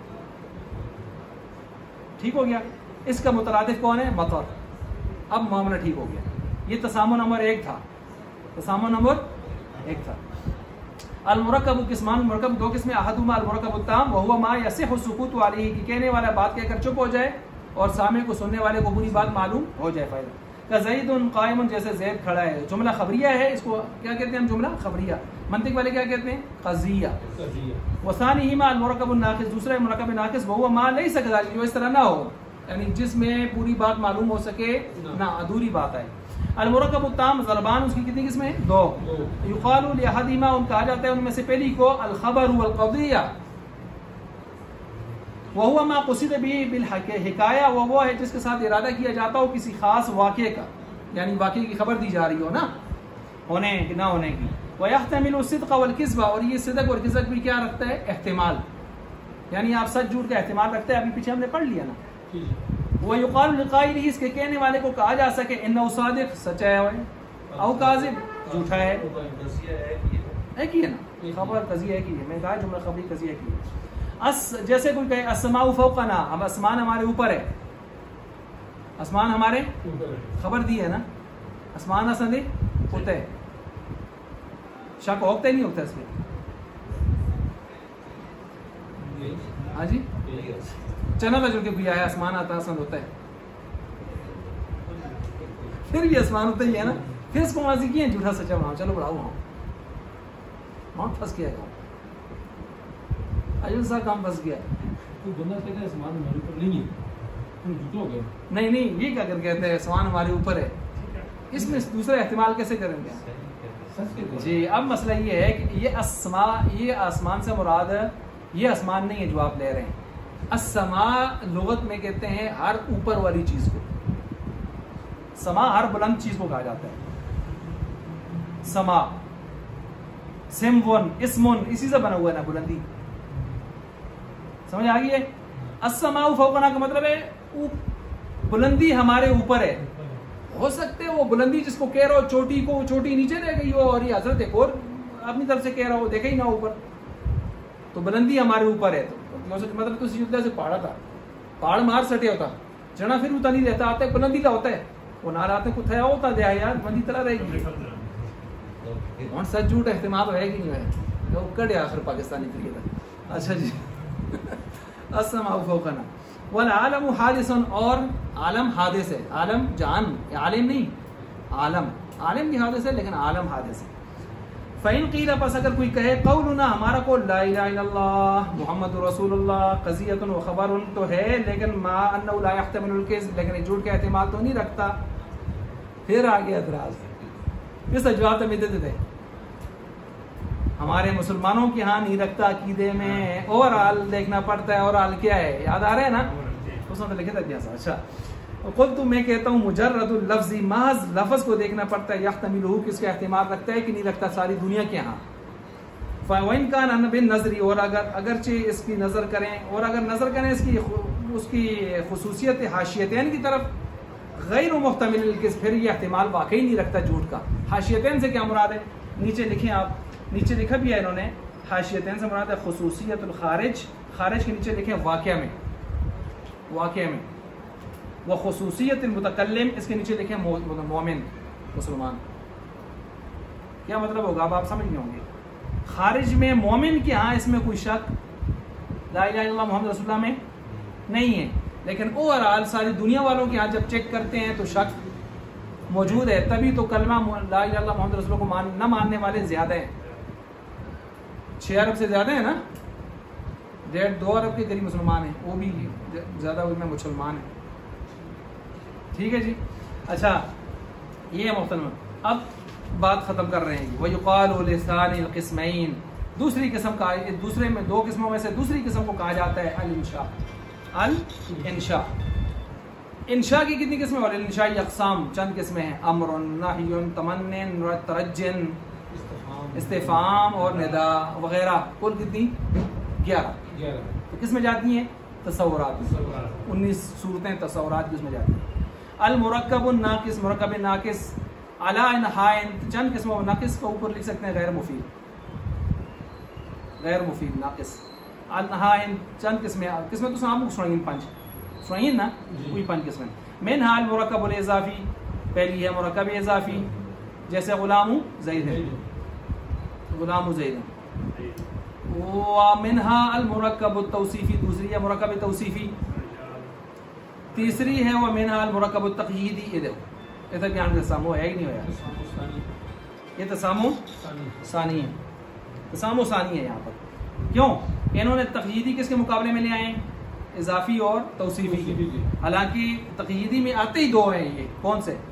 ٹھیک ہو گیا. اس کا مترادف کون ہے؟ مطر. اب معاملہ ٹھیک ہو گیا. یہ تسامو نمبر ایک تھا. تسامو نمبر ایک تھا. المرکب قسمان, مرکب دو قسمیں. احدہما المرکب التام وہو ما یصح السکوت علیہ, کہ کہنے والا بات کہہ کر چپ ہو جائے اور سامع کو سننے والے کو پوری بات معلوم ہو جائے. فائدہ کہ زید قائم, جیسے زید کھڑا ہے. جملہ خبریہ ہے, اس کو کیا کہتے ہیں ہم؟ جملہ خبریہ. منطق والے کیا کہتے ہیں؟ قضیہ. وثانیہما المرکب الناقص, دوسرا مرکب ناقص وہو ما لیس کذالک, جو اس طرح نہ ہو, یعنی جس میں پوری بات معلوم ہو سکے نہ, ادھوری بات ہے. المرکب التام ضربان, اس کی کتنی قسمیں؟ دو. یقال لاحدہما, ان کہا جاتا ہے ان میں سے پہلی کو الخبر والقضیہ. وہو ما قصد به بالحکایہ, وہ وہ ہے جس کے ساتھ ارادہ کیا جاتا ہو کسی خاص واقعے کا, یعنی واقعے کی خبر دی جا رہی ہو نا, ہونے کہ نہ ہونے کی. ويحتمل الصدق والكذب, اور یہ صدق اور کذب بھی کیا رکھتا ہے؟ احتمال. یعنی آپ سچ جھوٹ کا احتمال رکھتے ہیں. ابھی پیچھے ہم نے پڑھ لیا نا. ويقال لقائله, اس کے کہنے والے کو کہا جا سکے انه صادق, سچا ہے, او کاذب, جھوٹا ہے. ایک ہی ہے نا, خبر قضیہ ہے. میں کہا جملہ خبری قضیہ کی. اس جیسے کوئی کہے السماء فوقنا, ہم آسمان ہمارے اوپر ہے. آسمان ہمارے خبر دی ہے نا, آسمان اسند ہوتا ہے. شک ہوتا ہے نہیں ہوتا اس میں؟ ہاں جی, چنا تھا جو کہ کوئی آیا آسمان آتا اسند ہوتا ہے. پھر بھی آسمان ہوتا ہی ہے نا. پھر اس کو ماضی کیے جھوٹا سچا بناؤ. چلو بڑھاؤ وہاں, وہاں پھنس گیا کام. ایوب صاحب کام پھنس گیا. کوئی بندہ کہتا ہے آسمان ہمارے اوپر نہیں ہے, تم جھوٹا ہو گیا. نہیں نہیں, یہ کیا کر کہتے ہیں آسمان ہمارے اوپر ہے؟ اس میں دوسرا احتمال کیسے کریں گے؟ جی اب مسئلہ یہ ہے کہ یہ اسما, یہ آسمان سے مراد یہ آسمان نہیں ہے جو آپ لے رہے ہیں. السماء لغت میں کہتے ہیں ہر اوپر والی چیز کو. سما ہر بلند چیز کو کہا جاتا ہے. سما سمون اسمون اسی سے بنا ہوا ہے نا, بلندی. سمجھ آ گئی ہے؟ السماء فوقنا کا مطلب ہے بلندی ہمارے اوپر ہے. ہو سکتے وہ بلندی جس کو کہہ رہا ہو چوٹی کو, چوٹی نیچے رہ گئی ہو, اور یہ حضرت ایک اور اپنی طرف سے کہہ رہا ہو, دیکھے ہی نہ اوپر. تو بلندی ہمارے اوپر ہے. تو مطلب تو اسی سے پہاڑا تھا, پہاڑ مار سٹے ہوتا, چڑھا پھر ہوتا نہیں رہتا, آتا ہے بلندی کا ہوتا ہے. وہ نہ آتے کو تھیا ہوتا دیا یار, بلندی طرح رہے گی. اور سچ جھوٹ احتمال ہے کہ نہیں ہے؟ لوگ کڑے آخر پاکستانی کرکٹر. اچھا جی, السماء فوقنا والعالم حادث اور عالم حادث ہے. عالم جان عالم نہیں, عالم عالم بھی حادث ہے لیکن عالم حادث ہے. فَإِنْ قِيلَ پس اگر کوئی کہے قولنا ہمارا قول لا الہ الا اللہ محمد رسول اللہ قضیۃ و خبر تو ہے لیکن ما انه لا يحتمل الكذب لیکن یہ جھوٹ کا احتمال تو نہیں رکھتا. پھر آگے اعتراض, اس کا جواب تو میں دیتے تھے ہمارے مسلمانوں کے ہاں نہیں رکھتا عقیدے میں, اوور آل دیکھنا پڑتا ہے. اوور آل کیا ہے یاد آ رہا ہے نا, اس نے لکھا تھا. اچھا خود تو میں کہتا ہوں مجرد اللفظ محض لفظ کو دیکھنا پڑتا ہے یحتملہ کس کا احتمال رکھتا ہے کہ نہیں رکھتا ساری دنیا کے ہاں. فَوَإِنْ كَانَ بِالنَّظْرِ اور اگر اگرچہ اس کی نظر کریں اور اگر نظر کریں اس کی اس کی خصوصیت حاشیتین کی طرف غیر محتمل الکذب پھر یہ احتمال واقعی نہیں رکھتا جھوٹ کا. حاشیتین سے کیا مراد ہے نیچے لکھیں آپ, نیچے لکھا بھی ہے انہوں نے حاشیتین سے مراد ہے خصوصیت الخارج, خارج کے نیچے لکھیں واقعہ میں, واقعہ میں وہ خصوصیت المتکلم اس کے نیچے لکھیں مومن مسلمان. کیا مطلب ہوگا اب آپ سمجھ گئے ہوں گے. خارج میں مومن کے ہاں اس میں کوئی شک لا الہ الا اللہ محمد رسول اللہ میں نہیں ہے, لیکن اوور آل ساری دنیا والوں کے ہاں جب چیک کرتے ہیں تو شک موجود ہے. تبھی تو کلمہ لا الہ الا اللہ محمد رسول اللہ کو مان نہ ماننے والے زیادہ ہیں, چھ ارب سے زیادہ ہیں نا, ڈیڑھ دو ارب کے قریب مسلمان ہیں, وہ بھی زیادہ ان میں مسلمان ہیں. ٹھیک ہے جی. اچھا یہ ہے محترم, اب بات ختم کر رہے ہیں. وَيُقَالُ لِسَانِ الْقِسْمَيْن دوسری قسم کا, دوسرے میں دو قسموں میں سے دوسری قسم کو کہا جاتا ہے الانشاء. الانشاء انشاء کی کتنی قسمیں اور انشاء اقسام چند قسمیں ہیں. امر, نہی, تمن, ترجن, استفہام اور ندا وغیرہ. کل کتنی گیارہ. تو کس میں جاتی ہیں تصورات میں, انیس صورتیں تصورات کی اس میں جاتی ہیں. المرکب الناقص مرکب ناقص علی انحائن چند قسموں ناقص کو اوپر لکھ سکتے ہیں غیر مفید, غیر مفید ناقص. انحائن چند قسمیں, قسمیں تو سامو سنائیں پانچ سنائیں نا, کوئی پانچ قسمیں. منہا المرکب الاضافی پہلی ہے مرکب اضافی جیسے غلام زید ہے, غلام زید ہے. ومنہا المرکب التوصیفی دوسری ہے مرکب توصیفی. تیسری ہے وہ منہا المرکب التقییدی. یہ دیکھو ادھر بیان کا تسامو ہے ہی نہیں ہوا, یہ تسامو ثانی ہے, تسامو ثانی ہے یہاں پر. کیوں انہوں نے تقییدی کس کے مقابلے میں لے آئے ہیں اضافی اور توصیفی, حالانکہ تقییدی میں آتے ہی دو ہیں. یہ کون سے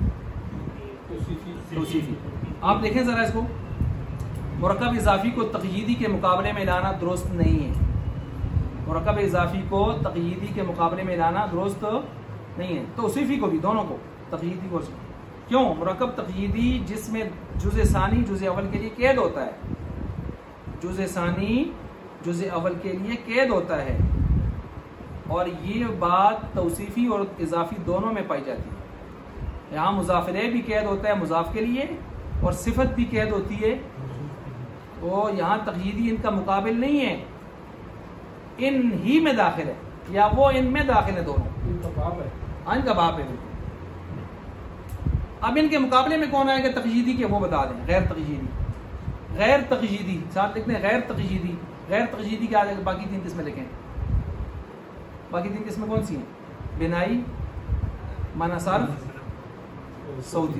توصیفی. آپ دیکھیں ذرا اس کو, مرکب اضافی کو تقییدی کے مقابلے میں لانا درست نہیں ہے. مرکب اضافی کو تقییدی کے مقابلے میں لانا درست نہیں ہے. توصیفی کو بھی, دونوں کو, تقییدی کو. کیوں مرکب تقییدی جس میں جزء ثانی جزء اول کے لیے قید ہوتا ہے, جزء ثانی جزء اول کے لیے قید ہوتا ہے, اور یہ بات توصیفی اور اضافی دونوں میں پائی جاتی ہے. یہاں مضاف الیہ بھی قید ہوتا ہے مضاف کے لیے اور صفت بھی قید ہوتی ہے, وہ یہاں تقییدی ان کا مقابل نہیں ہے, ان ہی میں داخل ہے یا وہ ان میں داخل ہے, دونوں ان کا باب ہے, ان کا باب ہے. اب ان کے مقابلے میں کون آئے گا تقییدی کے, وہ بتا دیں. غیر تقییدی, غیر تقییدی ساتھ لکھتے ہیں غیر تقییدی. غیر تقییدی کیا آ جائے گا, باقی تین قسمیں لکھیں. باقی تین قسمیں کون سی ہیں, بنائی, معنی صرف, صوتی.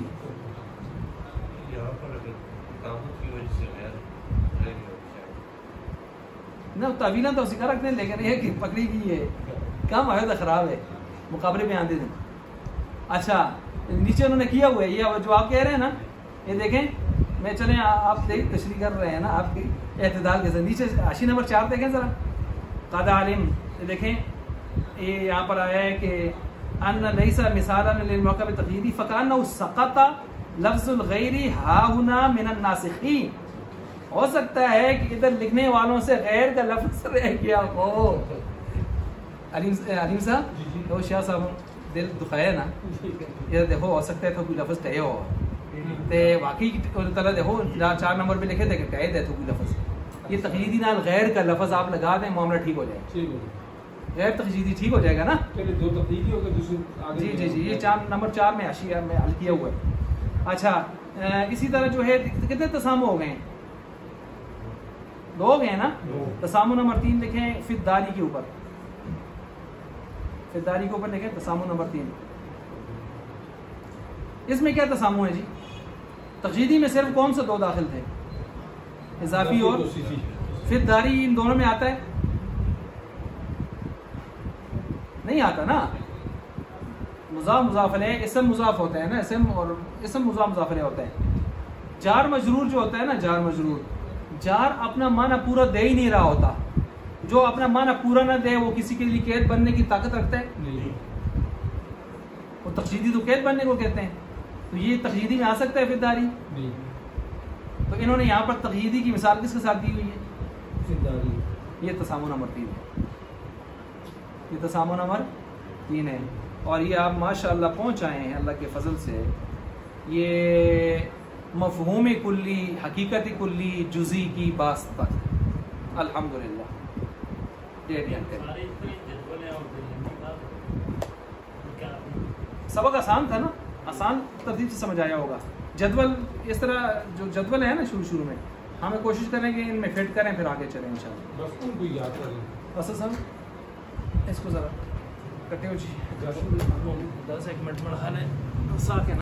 نہ تعویلیں تو سکھا رکھتے ہیں لیکن یہ کہ پکڑی گئی ہے کام ہے تو خراب ہے, مقابلے میں آندے دیں. اچھا نیچے انہوں نے کیا ہوا ہے یہ جو آپ کہہ رہے ہیں نا, یہ دیکھیں میں چلیں آپ دیکھ تشریح کر رہے ہیں نا آپ کی اعتدال کے ساتھ. نیچے حاشی نمبر چار دیکھیں ذرا, قد علم دیکھیں یہ یہاں پر آیا ہے کہ ان لیس مثالا للمرکب تقییدی فکانہ سقط لفظ الغیر ہا ہنا من الناسخین. ہو سکتا ہے کہ ادھر لکھنے والوں سے غیر کا لفظ رہ گیا ہو. علیم علیم صاحب تو شاہ صاحب دل دکھایا نا, یہ دیکھو ہو سکتا ہے تو کوئی لفظ کہے ہو تے واقعی اللہ تعالیٰ دیکھو چار نمبر پہ لکھے تھے کہ کہے دے تو کوئی لفظ. یہ تقییدی نال غیر کا لفظ آپ لگا دیں معاملہ ٹھیک ہو جائے, غیر تقییدی ٹھیک ہو جائے گا نا. جی جی جی یہ چار نمبر چار میں اشیاء میں حل کیا ہوا ہے. اچھا اسی طرح جو ہے کتنے تسامو ہو گئے ہیں, دو گئے نا. تسامو نمبر تین لکھیں فی الدالی کے اوپر, فداری کے اوپر دیکھیں تسامو نمبر تین. اس میں کیا تسامو ہے جی؟ تقییدی میں صرف کون سے دو داخل تھے؟ اضافی اور فداری. ان دونوں میں آتا ہے؟ نہیں آتا نا. مضاف مضاف علیہ اسم مضاف ہوتے ہیں نا, اسم اور اسم مضاف مضاف علیہ ہوتے ہیں. جار مجرور جو ہوتا ہے نا, جار مجرور, جار اپنا معنی پورا دے ہی نہیں رہا ہوتا. جو اپنا معنی پورا نہ دے وہ کسی کے لیے قید بننے کی طاقت رکھتا ہے؟ نہیں. وہ تقییدی تو قید بننے کو کہتے ہیں. تو یہ تقییدی میں آ سکتا ہے فداری؟ نہیں. تو انہوں نے یہاں پر تقییدی کی مثال کس کے ساتھ دی ہوئی ہے؟ فداری. یہ تسامو نمبر تین ہے. یہ تسامو نمبر تین ہے. اور یہ آپ ماشاءاللہ پہنچ آئے ہیں اللہ کے فضل سے. یہ مفہوم کلی, حقیقت کلی, جزئی کی باس تک الحمدللہ. سبق آسان تھا نا, آسان ترتیب سے سمجھ آیا ہوگا. جدول اس طرح جو جدول ہے نا شروع شروع میں, ہمیں کوشش کریں کہ ان میں فٹ کریں پھر آگے چلیں انشاءاللہ. بس ان کو یاد کریں. بس سر اس کو ذرا کٹے ہو جی, دس ایک منٹ بڑھا لیں.